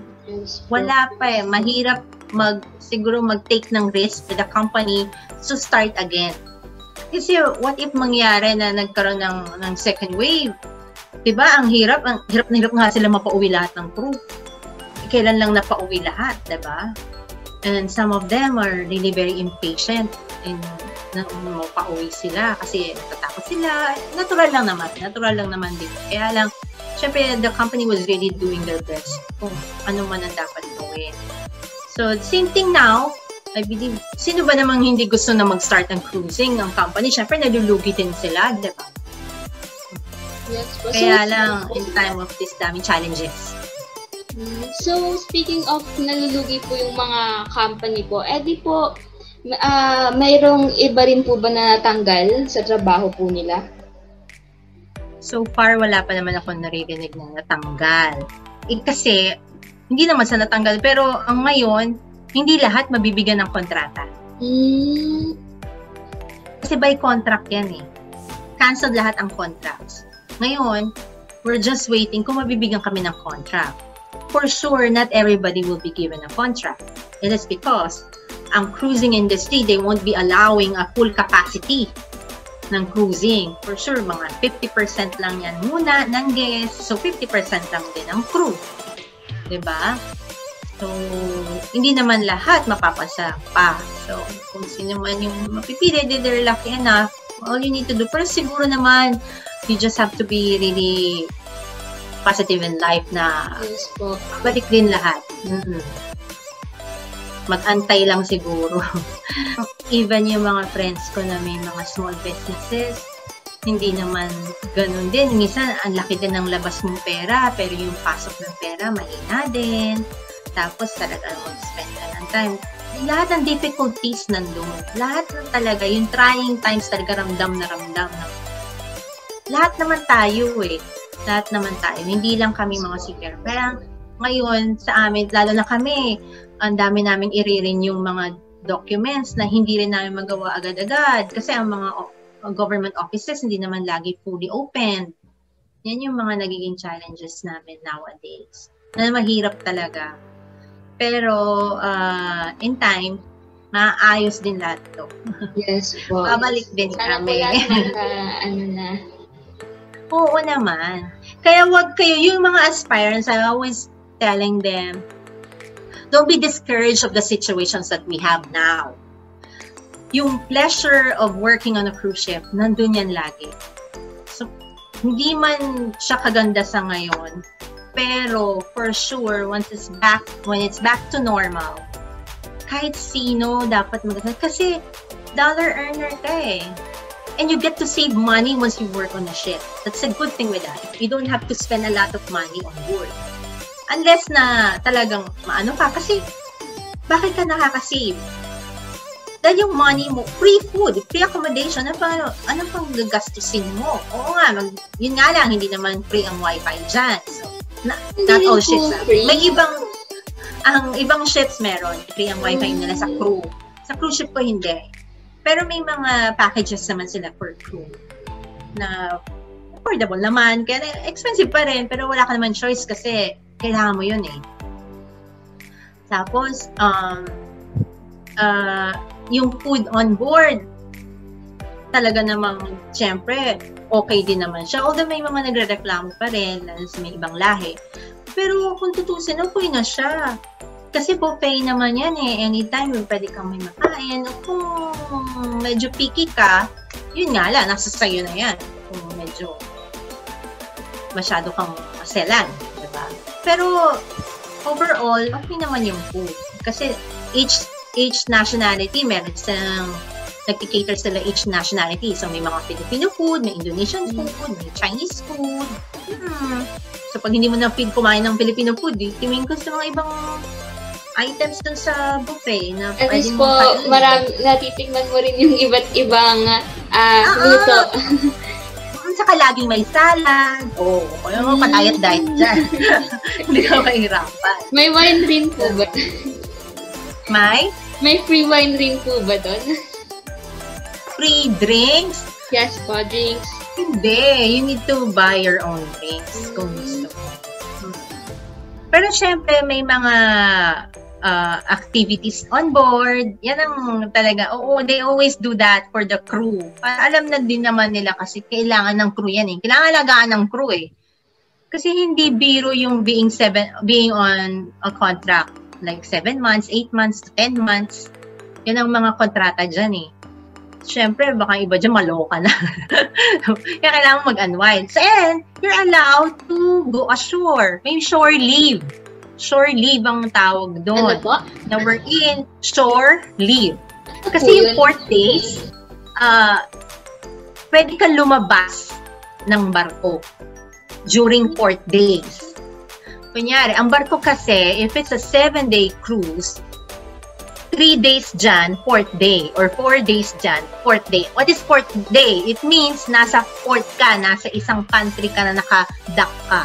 Wala pa eh. Mahirap mag, siguro mag-take ng risk with the company to start again. Kasi what if mangyari na nagkaroon ng, ng second wave? Diba? Ang hirap, ang hirap na hirap nga sila mapauwi lahat ng crew. Kailan lang napauwi lahat, diba? And some of them are really very impatient in na mapauwi sila kasi natatakot sila. Natural lang naman. Natural lang naman din. Kaya lang, syempre, the company was really doing their best kung ano man ang dapat gawin. So, same thing now. I believe, sino ba namang hindi gusto na mag-start ng cruising ng company? Siyempre, nalulugi din sila, di ba? Yes, kaya so, lang, in time of this daming challenges. So, speaking of nalulugi po yung mga company po, eh di po, uh, mayroong iba rin po ba na natanggal sa trabaho po nila? So far, wala pa naman ako naririnig na natanggal. Eh, kasi, hindi naman sa natanggal, pero ang ngayon, hindi lahat mabibigyan ng kontrata. Mm. Kasi by contract yan eh. Cancelled lahat ang contracts. Ngayon, we're just waiting kung mabibigyan kami ng contract. For sure, not everybody will be given a contract. It is because ang cruising industry, they won't be allowing a full capacity ng cruising. For sure, mga fifty percent lang yan muna ng guests. So, fifty percent lang din ang crew. Diba? So, hindi naman lahat mapapasa pa. So, kung sino man yung mapipili, they're lucky enough. All you need to do, first siguro naman, you just have to be really positive in life na Yes po. balik din lahat. Mm-hmm. Mag-antay lang siguro. Even yung mga friends ko na may mga small businesses, hindi naman ganun din. Minsan, ang laki din ng labas mong pera, pero yung pasok ng pera, mahina din. Tapos, talaga mag-spend ka ng time. Lahat ng difficulties nandun. Lahat ng talaga, yung trying times talaga ramdam na ramdam. Na. Lahat naman tayo eh. Lahat naman tayo. Hindi lang kami mga seafarer. Pero ngayon, sa amin, lalo na kami, ang dami naming i-renew yung mga documents na hindi rin namin magawa agad-agad. Kasi ang mga government offices hindi naman lagi fully open. Yan yung mga nagiging challenges namin nowadays. Na mahirap talaga. Pero uh, in time, maayos din lahat to. Yes po. Babalik din Sana kami. po lahat naka, ano na. Oo naman. Kaya wag kayo, yung mga aspirants, I always telling them, don't be discouraged of the situations that we have now. Yung pleasure of working on a cruise ship, nandun yan lagi. So, hindi man siya kaganda sa ngayon, pero for sure, once it's back, when it's back to normal, kahit sino dapat mag- kasi dollar earner ka eh. And you get to save money once you work on a ship. That's a good thing with that. You don't have to spend a lot of money on board. Unless na talagang maano ka. Kasi, bakit ka nakaka-save? Dahil yung money mo, free food, free accommodation, ano pang, ano pang gagastusin mo? Oo nga, mag, yun nga lang, hindi naman free ang wifi dyan. So, na, not all ships. May ibang, ang ibang ships meron, free ang wifi nila sa crew. Sa cruise ship ko hindi. Pero may mga packages naman sila for crew na affordable naman. Kaya expensive pa rin, pero wala ka naman choice kasi kailangan mo yun eh. Tapos, um, uh, yung food on board, talaga namang, syempre, okay din naman siya. Although may mga nagre-reklamo pa rin, lalo sa may ibang lahi. Pero kung tutusin, okay na siya. Kasi buffet naman yan eh. Anytime, pwede kang may makain. Kung medyo picky ka, yun nga lang, nasa sayo na yan. Kung medyo masyado kang maselan. Diba? Pero, overall, okay naman yung food. Kasi, each each nationality, meron silang, nag-cater sila each nationality. So, may mga Filipino food, may Indonesian food, may Chinese food. Hmm. So, pag hindi mo na feed kumain ng Filipino food, tingin ko sa mga ibang items dun sa buffet na At pwede least mo po, kainin. marami, natitignan mo rin yung iba't ibang uh, luto. Saka laging may salad. Oo, oh, kaya mo patayat-diet dyan. Hindi ka mahirapan. May wine rin po ba? May? May free wine rin po ba doon? Free drinks? Yes po, drinks. Hindi. You need to buy your own drinks kung gusto mo. Pero syempre, may mga uh, activities on board. Yan ang talaga. Oo, they always do that for the crew. Alam na din naman nila kasi kailangan ng crew yan eh. Kailangan alagaan ng crew eh. Kasi hindi biro yung being seven, being on a contract. Like seven months, eight months, to ten months. Yan ang mga kontrata dyan eh. Siyempre, baka iba dyan maloka na. Kaya kailangan mag-unwind. So, and you're allowed to go ashore. May shore leave. Shore leave ang tawag doon. Ano po? Na we're in shore leave. Kasi yung port days, uh, pwede kang lumabas ng barko during port days. Kunyari, ang barko kasi, if it's a seven-day cruise, three days dyan, fourth day. Or four days dyan, fourth day. What is fourth day? It means nasa port ka, nasa isang country ka na naka-dock ka.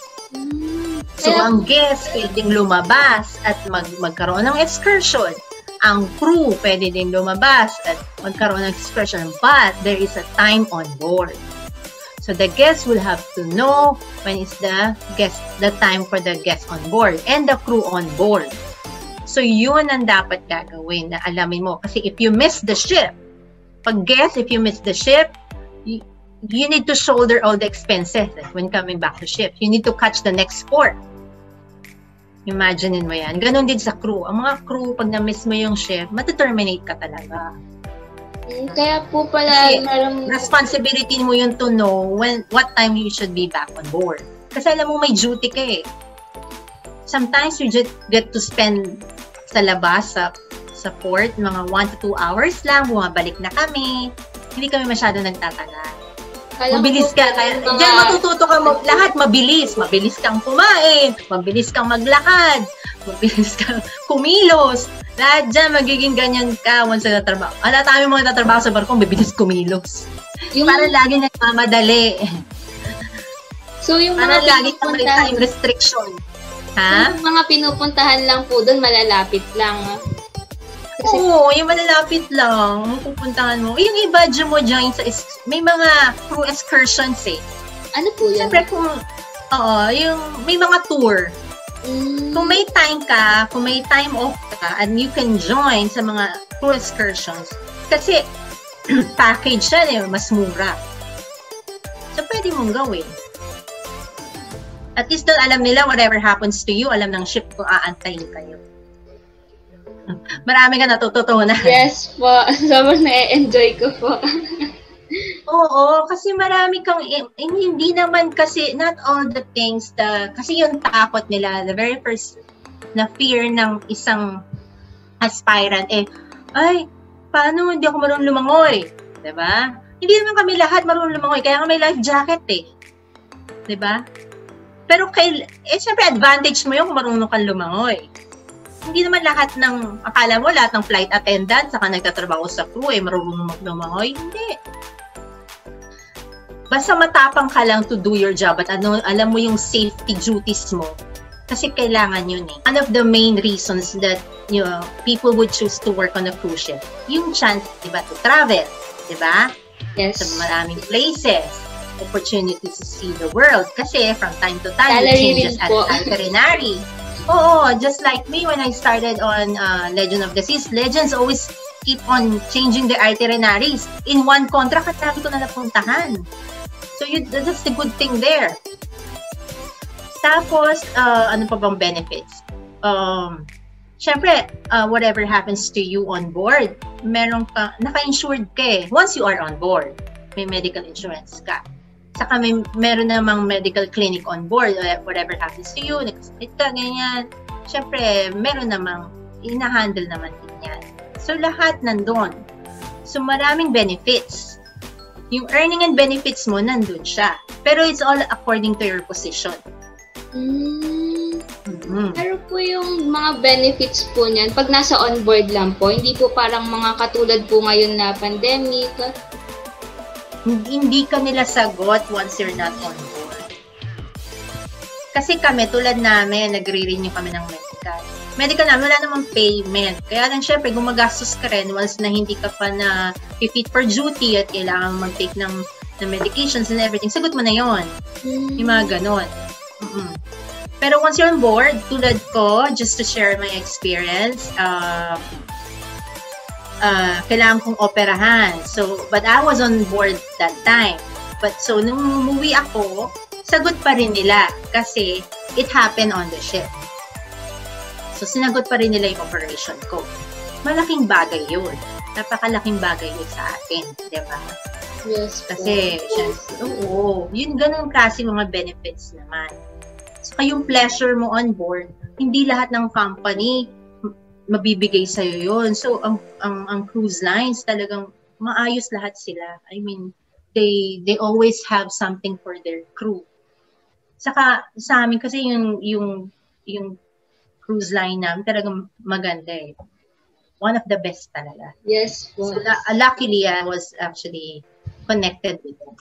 So, ang guest pwedeng lumabas at mag magkaroon ng excursion. Ang crew pwede din lumabas at magkaroon ng excursion. But, there is a time on board. So the guests will have to know when is the guest, the time for the guests on board and the crew on board. So yun ang dapat gagawin na alamin mo. Kasi if you miss the ship, pag guest, if you miss the ship, you, you need to shoulder all the expenses when coming back to ship. You need to catch the next port. Imaginein mo yan. Ganon din sa crew. Ang mga crew, pag na-miss mo yung ship, mataterminate ka talaga. Kaya po pala, Kasi marang... responsibility mo yun to know when what time you should be back on board. Kasi alam mo, may duty ka eh. Sometimes you just get to spend sa labas, sa, sa port, mga one to two hours lang, bumabalik na kami. Hindi kami masyado nagtatagal. Kala mabilis ka. Kaya, mga... Diyan matututo ka, mo, lahat mabilis. Mabilis kang kumain, mabilis kang maglakad, mabilis kang kumilos. Lahat dyan, magiging ganyan ka once na natrabaho. Ala, tayo mga natrabaho sa barkong, bibilis kumilos. Yung... Para lagi nagmamadali. So, yung Para mga lagi kang may time restriction. Ha? Yung mga pinupuntahan lang po doon, malalapit lang. Kasi... Oo, yung malalapit lang, pupuntahan mo. Yung iba, dyan mo join sa, may mga crew excursions eh. Ano po yan? Siyempre kung, oo, yung may mga tour. Mm. Kung may time ka, kung may time off ka, and you can join sa mga crew excursions, kasi package siya, eh, mas mura. So, pwede mong gawin. At least doon alam nila, whatever happens to you, alam ng ship kung aantayin kayo. Marami ka natututunan. Yes po. Sobrang na-enjoy ko po. Oo, kasi marami kang, eh, hindi naman kasi, not all the things, the, kasi yung takot nila, the very first na fear ng isang aspirant, eh, ay, paano hindi ako marunong lumangoy? Diba? Hindi naman kami lahat marunong lumangoy, kaya nga may life jacket eh. Diba? Pero kay, eh, syempre advantage mo yung kung marunong kang lumangoy. Hindi naman lahat ng, akala mo lahat ng flight attendant, saka nagtatrabaho sa crew, eh, marunong maglumangoy. Hindi. Basta matapang ka lang to do your job at ano, alam mo yung safety duties mo. Kasi kailangan yun eh. One of the main reasons that you know, people would choose to work on a cruise ship, yung chance, di ba, to travel. Di ba? Yes. Sa maraming places. Opportunities to see the world. Kasi from time to time, salary you changes as itinerary. Oo, just like me when I started on uh, Legend of the Seas, Legends always keep on changing their itineraries. In one contract, at sabi ko na napuntahan. So, you, that's the good thing there. Tapos, uh, ano pa bang benefits? Um, Siyempre, uh, whatever happens to you on board, meron ka, naka-insured ka eh. Once you are on board, may medical insurance ka. Saka may, meron namang medical clinic on board, whatever happens to you, nag-split ka, ganyan. Siyempre, meron namang, ina-handle naman din yan. So, lahat nandun. So, maraming benefits. Yung earning and benefits mo, nandun siya. Pero it's all according to your position. Mm. Mm-hmm. Pero po yung mga benefits po niyan, pag nasa onboard lang po, hindi po parang mga katulad po ngayon na pandemic. Hindi ka nila sagot once you're not on board. Kasi kami, tulad namin, nagre-renew kami ng medical. Medical namin, wala namang payment. Kaya lang, syempre, gumagastos ka rin once na hindi ka pa na fit for duty at kailangan mag-take ng, ng medications and everything. Sagot mo na yon. Mm. Yung mga ganon. Mm-mm. Pero once you're on board, tulad ko, just to share my experience, uh, uh, kailangan kong operahan. So, but I was on board that time. But so, nung umuwi ako, sagot pa rin nila kasi it happened on the ship. So, sinagot pa rin nila yung operation ko. Malaking bagay yun. Napakalaking bagay yun sa atin. Diba? Yes. Kasi, yes. Oo, yun ganun klase mga benefits naman. So, yung pleasure mo on board, hindi lahat ng company mabibigay sa'yo yun. So, ang, ang, ang cruise lines, talagang maayos lahat sila. I mean, they they always have something for their crew. Saka, sa amin, kasi yung, yung, yung cruise line namin, talagang maganda eh. One of the best talaga. Yes. So, la- luckily, I was actually connected with them.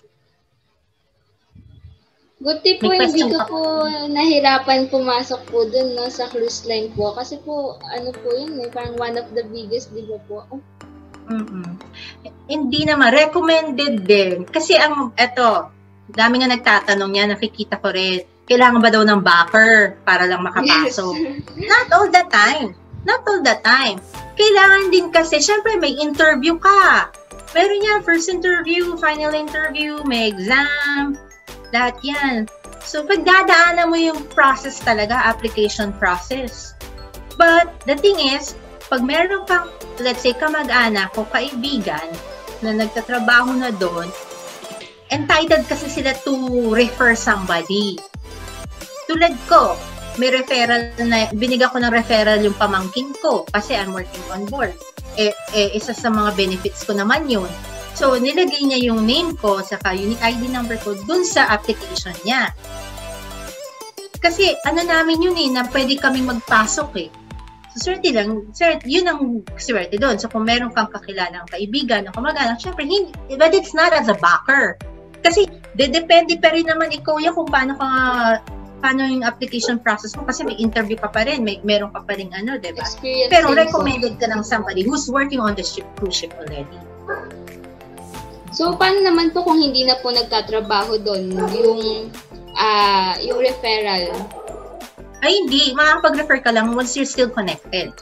Buti po hindi ko po nahirapan pumasok po dun no, sa cruise line po. Kasi po, ano po yun eh, parang one of the biggest, di ba po? Mm-mm. Hindi naman, recommended din. Kasi ang, eto, dami nga nagtatanong yan, nakikita ko rin, kailangan ba daw ng backer para lang makapasok? Yes. Not all the time. Not all the time. Kailangan din kasi, syempre may interview ka. Meron yan, first interview, final interview, may exam, lahat yan. So, pagdadaanan mo yung process talaga, application process. But, the thing is, pag meron kang, let's say, kamag-anak o kaibigan na nagtatrabaho na doon, entitled kasi sila to refer somebody. Tulad ko, may referral na, binigyan ko ng referral yung pamangkin ko kasi I'm working on board. Eh, eh, isa sa mga benefits ko naman yun. So, nilagay niya yung name ko saka unique I D number ko dun sa application niya. Kasi, ano namin yun eh, na pwede kaming magpasok eh. So, swerte lang, swerte, yun ang swerte doon. So, kung meron kang kakilalang kaibigan o kamag-anak, syempre, hindi, but it's not as a backer. Kasi, de-depende pa rin naman ikaw yan kung paano ka, paano yung application process mo. Kasi may interview ka pa rin, may meron ka pa rin ano, diba? Pero recommended ka ng somebody who's working on the ship, cruise ship already. So, paano naman po kung hindi na po nagtatrabaho doon, yung, ah, uh, yung referral? Ay, hindi. Makakapag-refer ka lang once you're still connected.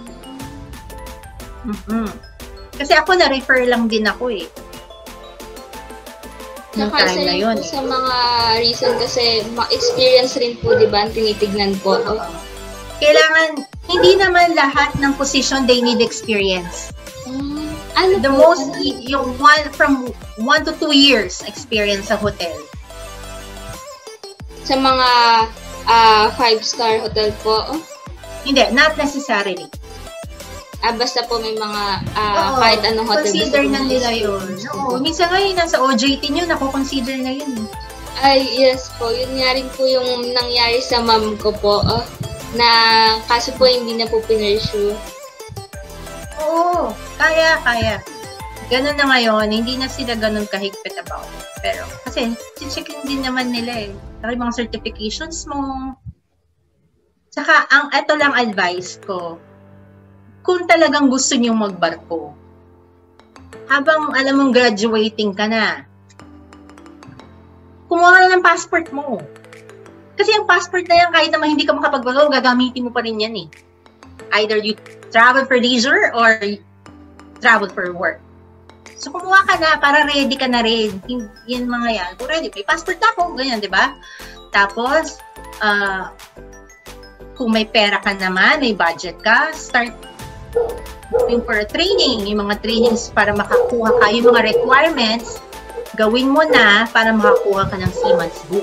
Mm-hmm. Kasi ako, na-refer lang din ako eh. Saka isa rin po sa mga reason kasi ma-experience rin po, di ba, tinitignan po. Oh. Kailangan, hindi naman lahat ng position they need experience. Mm, ano The po? most, ano? Yung one, from one to two years experience sa hotel. Sa mga uh, five-star hotel po? Oh? Hindi, not necessarily. Ah, basta po may mga uh, Oo, kahit anong hotel. Consider na nila yun. Oo, minsan ngayon nasa O J T nyo, naku-consider na yun. Ay, yes po. Yun nga rin po yung nangyari sa mom ko po. Oh, na kaso po hindi na po pinursue. Oo, kaya, kaya. Ganun na ngayon, hindi na sila ganun kahigpit about it. Pero, kasi, checkin din naman nila eh. Saka yung mga certifications mo. Saka, ang ito lang advice ko, kung talagang gusto nyo magbarko, habang alam mong graduating ka na, kumuha ka na ng passport mo. Kasi ang passport na yan, kahit naman hindi ka makapagbarko, gagamitin mo pa rin yan eh. Either you travel for leisure or travel for work. So, kumuha ka na para ready ka na rin. Yan mga yan. Kung ready, may passport na ako, ganyan, di ba? Tapos, uh, kung may pera ka naman, may budget ka, start yung for training, yung mga trainings para makakuha ka, yung mga requirements, gawin mo na para makakuha ka ng seaman's book.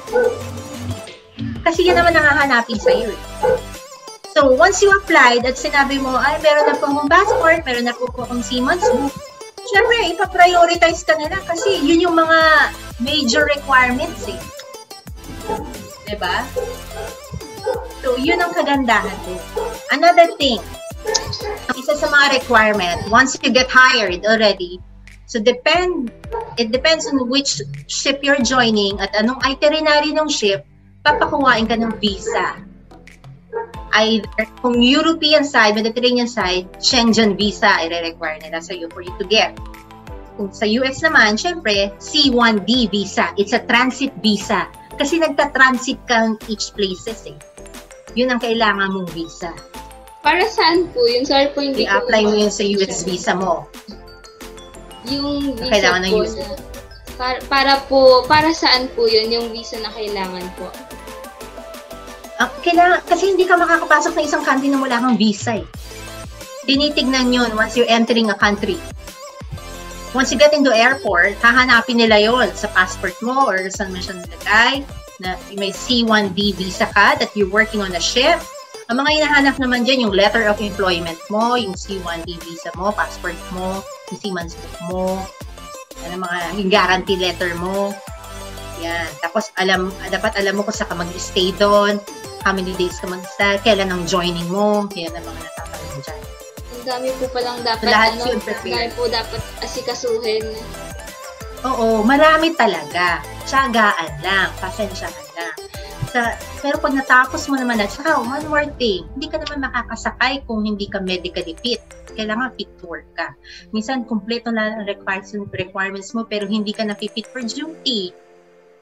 Kasi yan naman nakahanapin sa'yo. So, once you applied at sinabi mo, ay, meron na po akong passport, meron na po akong seaman's book, syempre, ipaprioritize ka nila kasi yun yung mga major requirements eh. Diba? So, yun ang kagandahan din. Another thing, isa sa mga requirement, once you get hired already, so depend, it depends on which ship you're joining at anong itinerary ng ship, papakuhain ka ng visa. Either kung European side, Mediterranean side, Schengen visa i-require nila sa you for you to get. Kung sa U S naman, syempre, C one D visa. It's a transit visa. Kasi nagta-transit kang each places eh. Yun ang kailangan mong visa. Para saan po? Yung sorry po hindi ko... I-apply mo yun sa U S visa mo. Yung visa kailangan po ng U S. na... Para, para po, para saan po yun yung visa na kailangan po? Uh, kailangan, kasi hindi ka makakapasok ng isang country na wala kang visa eh. Tinitignan yun once you're entering a country. Once you get into airport, hahanapin nila yon sa passport mo or saan mo siya nilagay na may C one D visa ka that you're working on a ship. Ang mga hinahanap naman dyan, yung letter of employment mo, yung C one D visa mo, passport mo, yung seaman's book mo, yan ang mga, yung guarantee letter mo. Yan. Tapos, alam, dapat alam mo kung saan ka mag-stay doon, how many days ka mag-stay, kailan ang joining mo, yan ang mga natatanong dyan. Ang dami po palang dapat, lahat ano, ang dami po dapat asikasuhin. Oo, marami talaga. Tiyagaan lang, pasensyahan lang. Sa, pero pag natapos mo naman at saka, one more thing, hindi ka naman makakasakay kung hindi ka medically fit. Kailangan fit to work ka. Minsan, kumpleto na ang requirements mo pero hindi ka na fit for duty.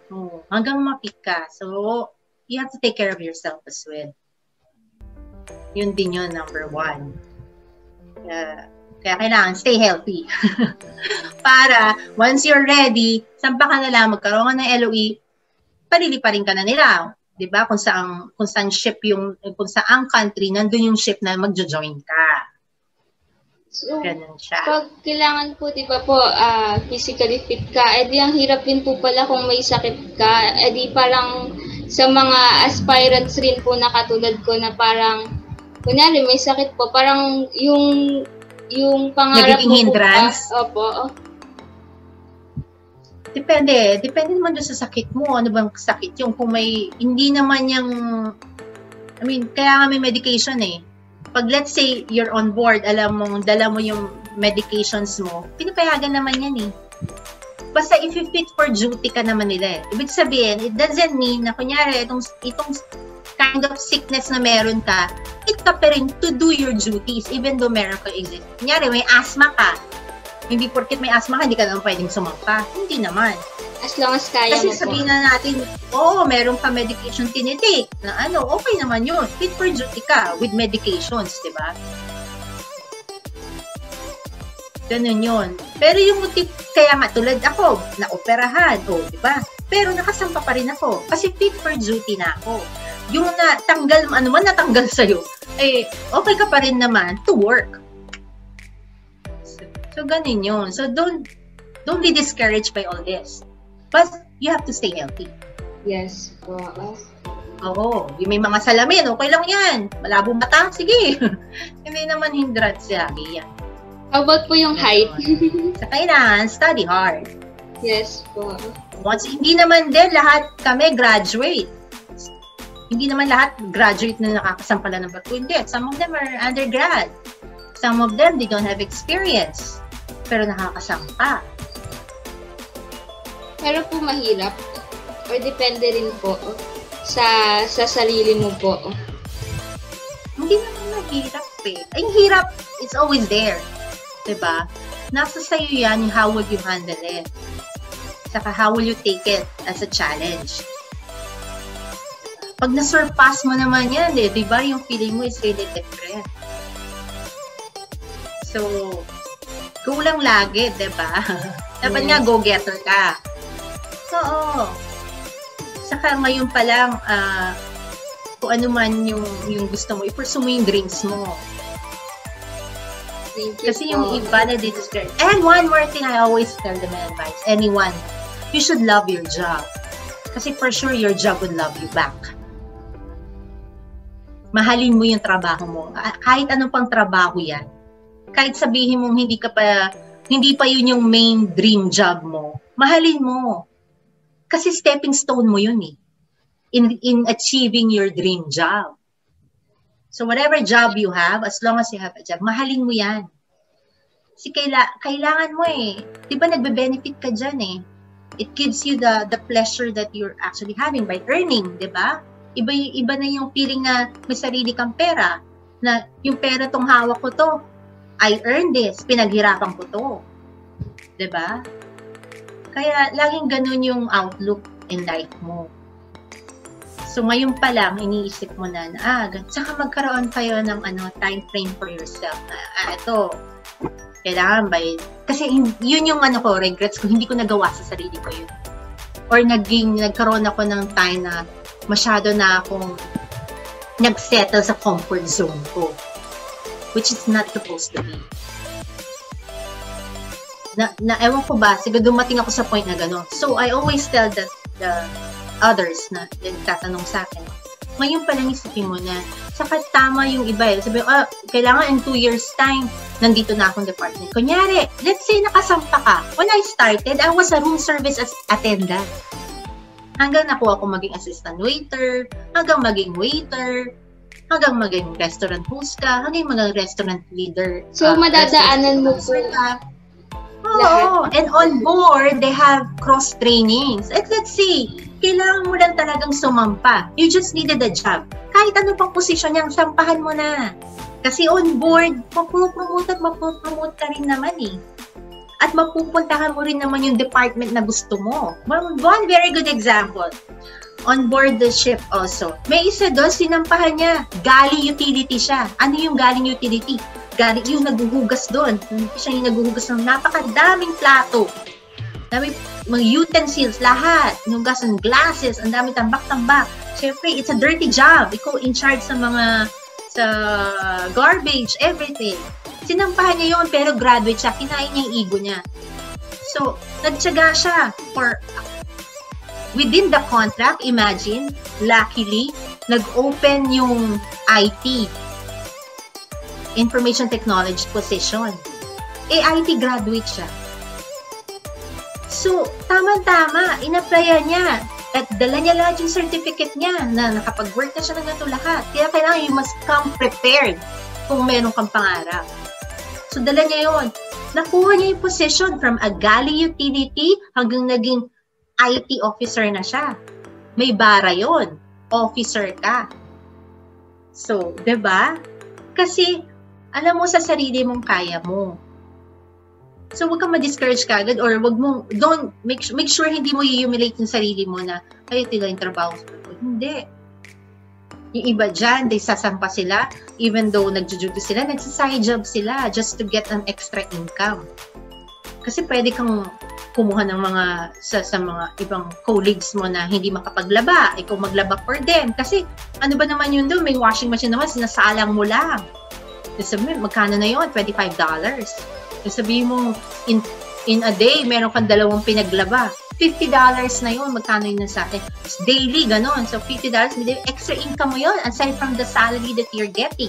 Oh, hanggang ma-pick ka. So, you have to take care of yourself as well. Yun din yun, number one. Kaya, kaya kailangan stay healthy. Para, once you're ready, sampa ka na lang, magkaroon ka ng L O E, paliliparin ka na nila. Diba? Kung saan, kung saan ship yung, kung saan country, nandun yung ship na magjo-join ka. So, ganun siya. Pag kailangan po, di ba po, uh, physically fit ka, edi ang hirap din po pala kung may sakit ka. Edi parang sa mga aspirants rin po na katulad ko na parang, kunyari may sakit po, parang yung, yung pangarap nagiging mo hindrance? Po, opo. Depende. Depende naman doon sa sakit mo. Ano bang sakit yung kung may, hindi naman yung, I mean, kaya nga may medication eh. Pag let's say you're on board, alam mo, dala mo yung medications mo, pinapayagan naman yan eh. Basta if you fit for duty ka naman nila eh. Ibig sabihin, it doesn't mean na kunyari, itong, itong kind of sickness na meron ka, it ka pa rin to do your duties even though meron ka exist. Kunyari, may asthma ka. Hindi porket may asthma ka, hindi ka naman pwedeng sumampa. Hindi naman. As long as kaya Kasi mo sabihin po. na natin, oo, oh, meron ka medication tinitake na ano, okay naman yun. Fit for duty ka with medications, di ba? Ganun yun. Pero yung tip, kaya nga tulad ako, na-operahan, o, oh, di ba? Pero nakasampa pa rin ako. Kasi fit for duty na ako. Yung natanggal, ano man natanggal sa'yo, eh, okay ka pa rin naman to work. So, so ganun yun. So don't, don't be discouraged by all this. But you have to stay healthy. Yes po. Oo. Yung may mga salamin, okay lang yan. Malabong mata, sige. Hindi naman hindrance lagi yan. How about po yung height? Sa kailangan, study hard. Yes po. Once, hindi naman din lahat kami graduate. Hindi naman lahat graduate na nakakasampalan ng barko. Hindi. Some of them are undergrad. Some of them, they don't have experience. Pero nakakasampa. Pero po mahirap. Or depende rin po sa sa sarili mo po. Hindi naman mahirap eh. Ay, hirap, it's always there. Diba? Nasa sa'yo yan, how would you handle it? Saka how will you take it as a challenge? Pag na-surpass mo naman yan, eh, diba? Yung feeling mo is really different. So, go lang lagi, diba? Dapat Yes. nga, go-getter ka. Oo. Saka ngayon pa lang, uh, kung ano man yung, yung gusto mo, i-pursue mo yung dreams mo. Thank you Kasi po. yung iba na discourage. And one more thing I always tell them and advise, anyone, you should love your job. Kasi for sure, your job will love you back. Mahalin mo yung trabaho mo. Kahit anong pang trabaho yan. Kahit sabihin mong hindi ka pa, hindi pa yun yung main dream job mo, mahalin mo. Kasi stepping stone mo yun eh. In, in achieving your dream job. So whatever job you have, as long as you have a job, mahalin mo yan. Kasi kaila, kailangan mo eh. Di ba nagbe-benefit ka dyan eh. It gives you the the pleasure that you're actually having by earning, di ba? Iba, iba na yung feeling na may sarili kang pera. Na yung pera tong hawak ko to, I earned this, pinaghirapan ko to. Di ba? Kaya laging ganun yung outlook in life mo. So ngayon pa lang, iniisip mo na, na ah, saka magkaroon kayo ng ano, time frame for yourself. Na, ah, ito, kailangan ba yun? Kasi yun yung ano ko, regrets ko, hindi ko nagawa sa sarili ko yun. Or naging, nagkaroon ako ng time na masyado na akong nagsettle sa comfort zone ko. Which is not supposed to be. Na, na ewan ko ba, siguro dumating ako sa point na gano'n. So, I always tell that the others na tatanong sa akin, ngayon pa lang isipin mo na, saka tama yung iba eh. Sabi, ah, kailangan in two years time, nandito na akong department. Kunyari, let's say nakasampa ka. When I started, I was a room service attendant. Hanggang nakuha ko maging assistant waiter, hanggang maging waiter, hanggang maging restaurant host ka, hanggang maging restaurant leader. So, uh, madadaanan mo po. Oo, and on board, they have cross-trainings. At let's see, kailangan mo lang talagang sumampa. You just needed a job. Kahit ano pang posisyon niyang, sampahan mo na. Kasi on board, mapupromote at mapupromote ka rin naman eh. at mapupuntahan mo rin naman yung department na gusto mo. One very good example, on board the ship also. May isa doon, sinampahan niya, galley utility siya. Ano yung galley utility? Galley, yung naguhugas doon. Siya yung naguhugas ng napakadaming plato. Dami, mga utensils, lahat. Nugas ng glasses, ang dami tambak-tambak. Siyempre, it's a dirty job. Ikaw in charge sa mga, sa garbage, everything. Sinampahan niya yun, pero graduate siya. Kinain niya yung ego niya. So, nagtsaga siya for, within the contract, imagine, luckily, nag-open yung I T, Information Technology position. Eh, I T graduate siya. So, tama-tama, in-applyan niya. At dala niya lahat yung certificate niya na nakapag-work na siya na ito lahat. Kaya kailangan you must come prepared kung meron kang pangarap. So, dala niya yun. Nakuha niya yung position from a galley utility hanggang naging I T officer na siya. May bara yun. Officer ka. So, diba? Kasi, alam mo sa sarili mong kaya mo. So, huwag kang ma-discourage ka agad or wag mo, don't, make, make sure hindi mo i-humiliate yung sarili mo na, ay, ito lang yung trabaho. Hindi. Yung iba dyan, they sasampa sila, even though nagjo-duty sila, nagsaside job sila just to get an extra income. Kasi pwede kang kumuha ng mga, sa, sa mga ibang colleagues mo na hindi makapaglaba, ikaw maglaba for them. Kasi, ano ba naman yun doon? May washing machine naman, sinasalang mo lang. Sabi mo, magkano na yun? twenty-five dollars. Sabihin mo, in, in a day, meron kang dalawang pinaglaba. fifty dollars na yun, magkano yun na sa akin. It's daily, ganon. So, fifty dollars, may extra income mo yun aside from the salary that you're getting.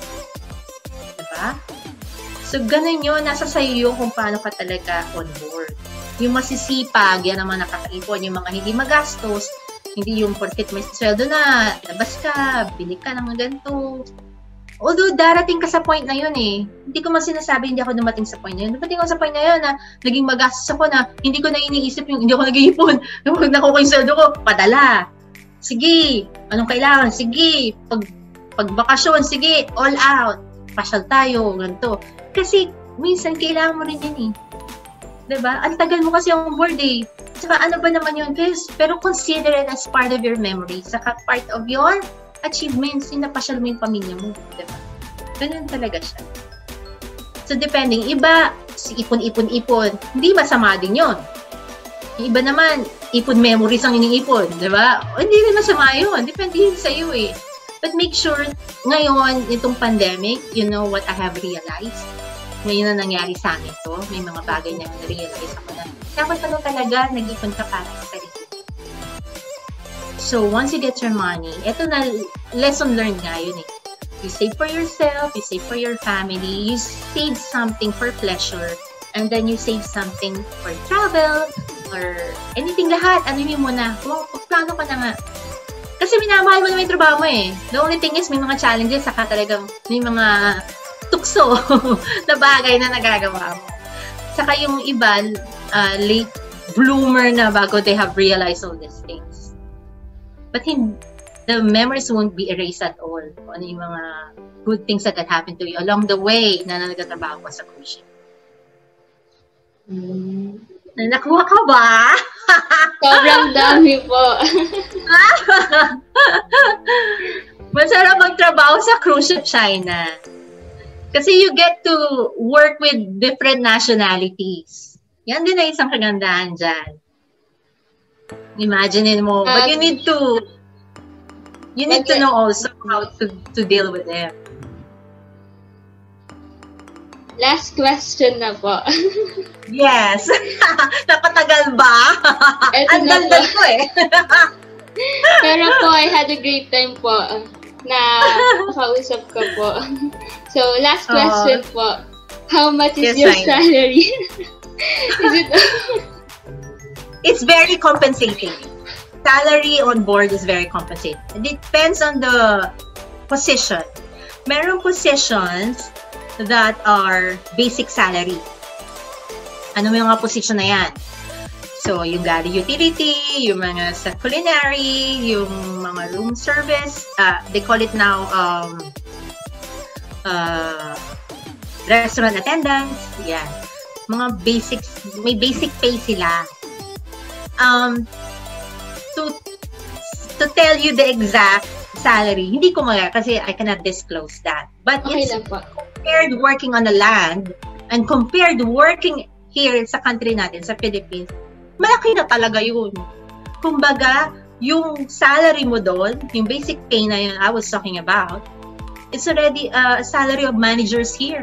Diba? So, ganon yun. Nasa sayo yun kung paano ka talaga on board. Yung masisipag, yan naman nakakaipon. Yung mga hindi magastos, hindi yung porket may sweldo na, labas ka, bili ka ng mga ganito. Although, darating ka sa point na yun eh. Hindi ko man sinasabi hindi ako dumating sa point na yun. Dumating ako sa point na yun na naging magastos ako na hindi ko na iniisip yung hindi ako nag-iipon. Pag nakuha yung sweldo ko, padala. Sige, anong kailangan? Sige, pag, pag bakasyon, sige, all out. Pasyal tayo, ganito. Kasi, minsan, kailangan mo rin yun eh. Diba? Ang tagal mo kasi on board eh. Saka ano ba naman yun? Pero consider it as part of your memory. Saka part of your achievements, yung napasyal mo yung pamilya mo. Diba? Ganun talaga siya. So, depending. Iba, si ipon-ipon-ipon. Hindi masama din yun. Yung iba naman, ipon memories ang iniipon. Diba? O, hindi rin masama yun. Depende yun sa'yo eh. But make sure, ngayon, itong pandemic, you know what I have realized? Ngayon na nangyari sa amin to. May mga bagay na na-realize ako na dapat ano talaga, nag-ipon ka para sa sarili. So, once you get your money, eto na, lesson learned nga yun eh. You save for yourself, you save for your family, you save something for pleasure, and then you save something for travel, or anything lahat. Ano yun muna? Wow, plano ka na nga. Kasi minamahal mo naman yung trabaho mo eh. The only thing is, may mga challenges, saka talagang may mga tukso na bagay na nagagawa mo. Saka yung iba, uh, late bloomer na bago they have realized all these things. But in, the memories won't be erased at all. Kung ano yung mga good things that had happened to you along the way na nagtatrabaho ko sa cruise ship. Mm. Nakuha ka ba? Sobrang dami po. Masarap magtrabaho sa cruise ship, China. Kasi you get to work with different nationalities. Yan din na isang kagandahan dyan. Imagine mo, but you need to, you need to know also how to, to deal with them. Last question na po. Yes. Napatagal ba? Ang daldal ko eh. Pero po, I had a great time po na makausap ko po. So, last question uh, po. How much is yes, your I salary? Is it... It's very compensating. Salary on board is very compensating. It depends on the position. Meron positions that are basic salary. Ano yung mga position na yan? So, yung galley utility, yung mga sa culinary, yung mga room service, uh, they call it now um, uh, restaurant attendants, yan. mga basics, may basic pay sila. Um, to, to tell you the exact salary, hindi ko mag, kasi I cannot disclose that. But Okay it's lang po. compared working on the land and compared working here sa country natin, sa Philippines, malaki na talaga yun. Kumbaga, yung salary mo doon, yung basic pay na yun I was talking about, it's already a salary of managers here.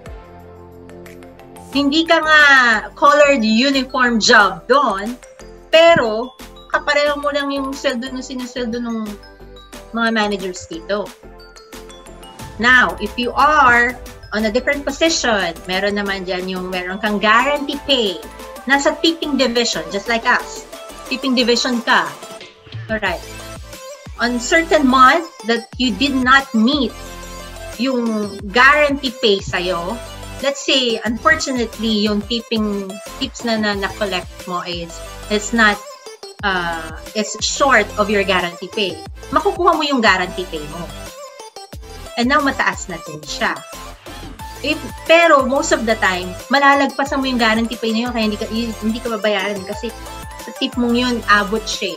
Hindi ka nga colored uniform job doon, pero kapareho mo lang yung sweldo na sinusweldo ng mga managers dito. Now, if you are on a different position, meron naman dyan yung meron kang guarantee pay. Nasa tipping division, just like us. Tipping division ka. Alright. On certain month that you did not meet yung guarantee pay sa'yo, let's say, unfortunately, yung tipping tips na na, na collect mo is it's not uh, it's short of your guarantee pay. Makukuha mo yung guarantee pay mo. And now, mataas na din siya. If, pero, most of the time, malalagpasan mo yung guarantee pay na yun kaya hindi ka, hindi ka babayaran kasi sa tip mong yun, abot siya.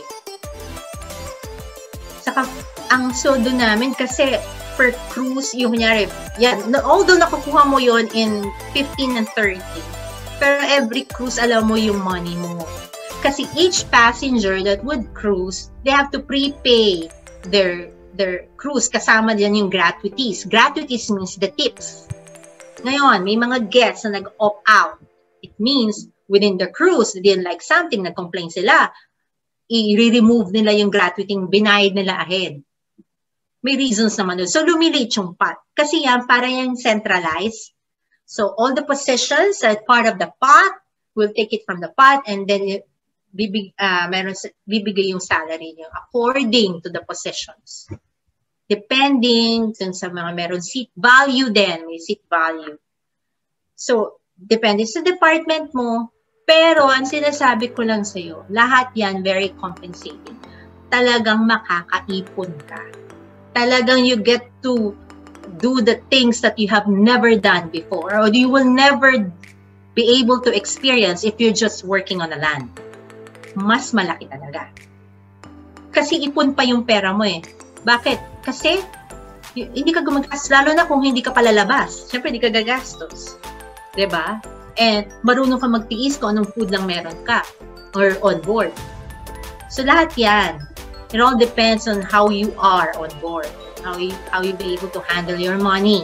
Saka, ang sweldo namin kasi per cruise, yung kunyari, yan, although nakukuha mo yun in fifteen and thirty, pero every cruise, alam mo yung money mo. Kasi each passenger that would cruise, they have to prepay their their cruise. Kasama dyan yung gratuities. Gratuities means the tips. Ngayon, may mga guests na nag-opt out. It means, within the cruise, they didn't like something, nag-complain sila, i-remove nila yung gratuiting binayad nila ahead. May reasons naman doon. So, lumilate yung pot. Kasi yan, para yung centralized. So, all the possessions are part of the pot. We'll take it from the pot and then bibig, uh, meron, bibigay yung salary niyo according to the possessions. Depending dun sa mga meron seat value din. May seat value. So, depende sa department mo. Pero, ang sinasabi ko lang sa'yo, lahat yan very compensating. Talagang makakaipon ka. Talagang you get to do the things that you have never done before or you will never be able to experience if you're just working on the land. Mas malaki talaga. Kasi ipon pa yung pera mo eh. Bakit? Kasi hindi ka gumagastos, lalo na kung hindi ka palalabas. Siyempre, hindi ka gagastos. Diba? And marunong ka magtiis kung anong food lang meron ka or on board. So lahat yan. It all depends on how you are on board. How you, how you be able to handle your money.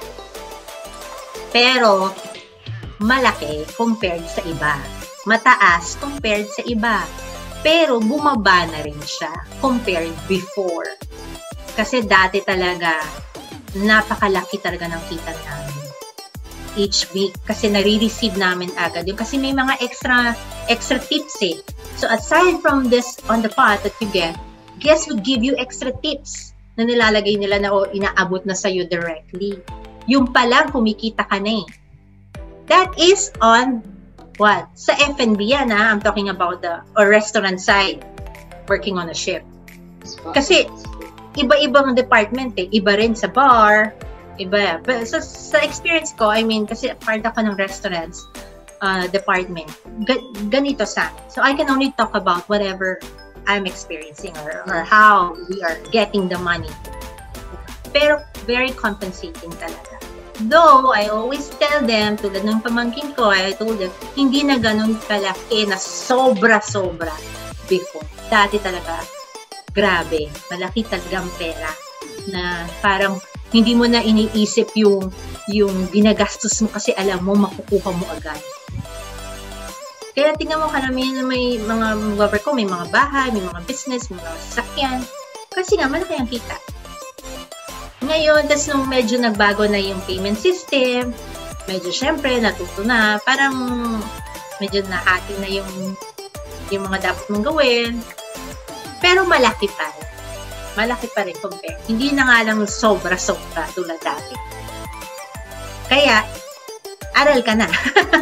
Pero, malaki compared sa iba. Mataas compared sa iba. Pero, bumaba na rin siya compared before. Kasi dati talaga, napakalaki talaga ng kita namin. Each week. Kasi nare-receive namin agad yun. Kasi may mga extra, extra tips eh. So, aside from this on the pot that you get, guests would give you extra tips na nilalagay nila na o inaabot na sa'yo directly. Yung palang kumikita ka na eh. That is on what? Sa F and B yan ha. I'm talking about the or restaurant side working on a ship. Kasi iba-ibang department eh. Iba rin sa bar. Iba. But so, sa experience ko, I mean, kasi part ako ng restaurants uh, department. Ga- ganito sa So I can only talk about whatever I'm experiencing or, or how we are getting the money. Pero very compensating talaga. Though, I always tell them, tulad ng pamangkin ko, I told them, hindi na ganun kalaki na sobra-sobra before. Dati talaga, grabe, malaki talagang pera na parang hindi mo na iniisip yung, yung ginagastos mo kasi alam mo, makukuha mo agad. Kaya tingnan mo karamihan na may mga worker ko, may mga bahay, may mga business, may mga sasakyan. Kasi nga, malaki ang kita. Ngayon, tas nung medyo nagbago na yung payment system, medyo syempre, natuto na, parang medyo nahati na yung, yung mga dapat mong gawin. Pero malaki pa rin. Malaki pa rin compare. Hindi na nga lang sobra-sobra tulad dati. Kaya, aral ka na.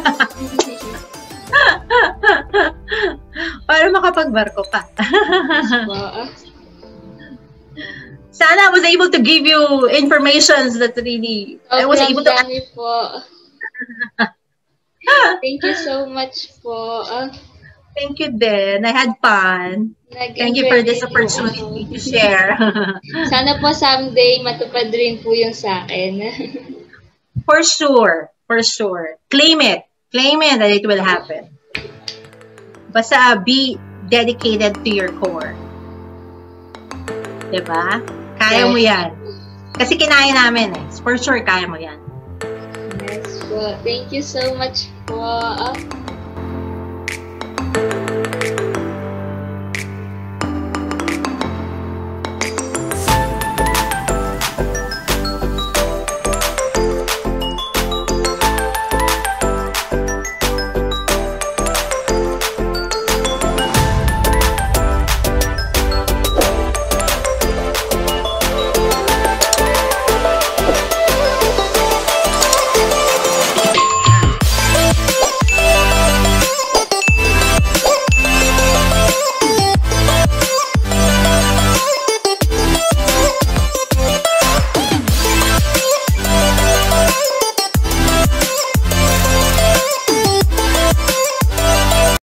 Para makapagbarko pa. Sana I was able to give you informations that really Sobrang I was able to dami po. Thank you so much po. Uh, Thank you din. I had fun. Thank you Nag-enjoy for this din po opportunity ako. to share. Sana po someday matupad rin po yung sa akin. For sure. For sure. Claim it. Claim it that it will happen. Basta be dedicated to your core. Diba? Kaya mo yan. Kasi kinaya namin eh. For sure, kaya mo yan. Yes po. Thank you so much po.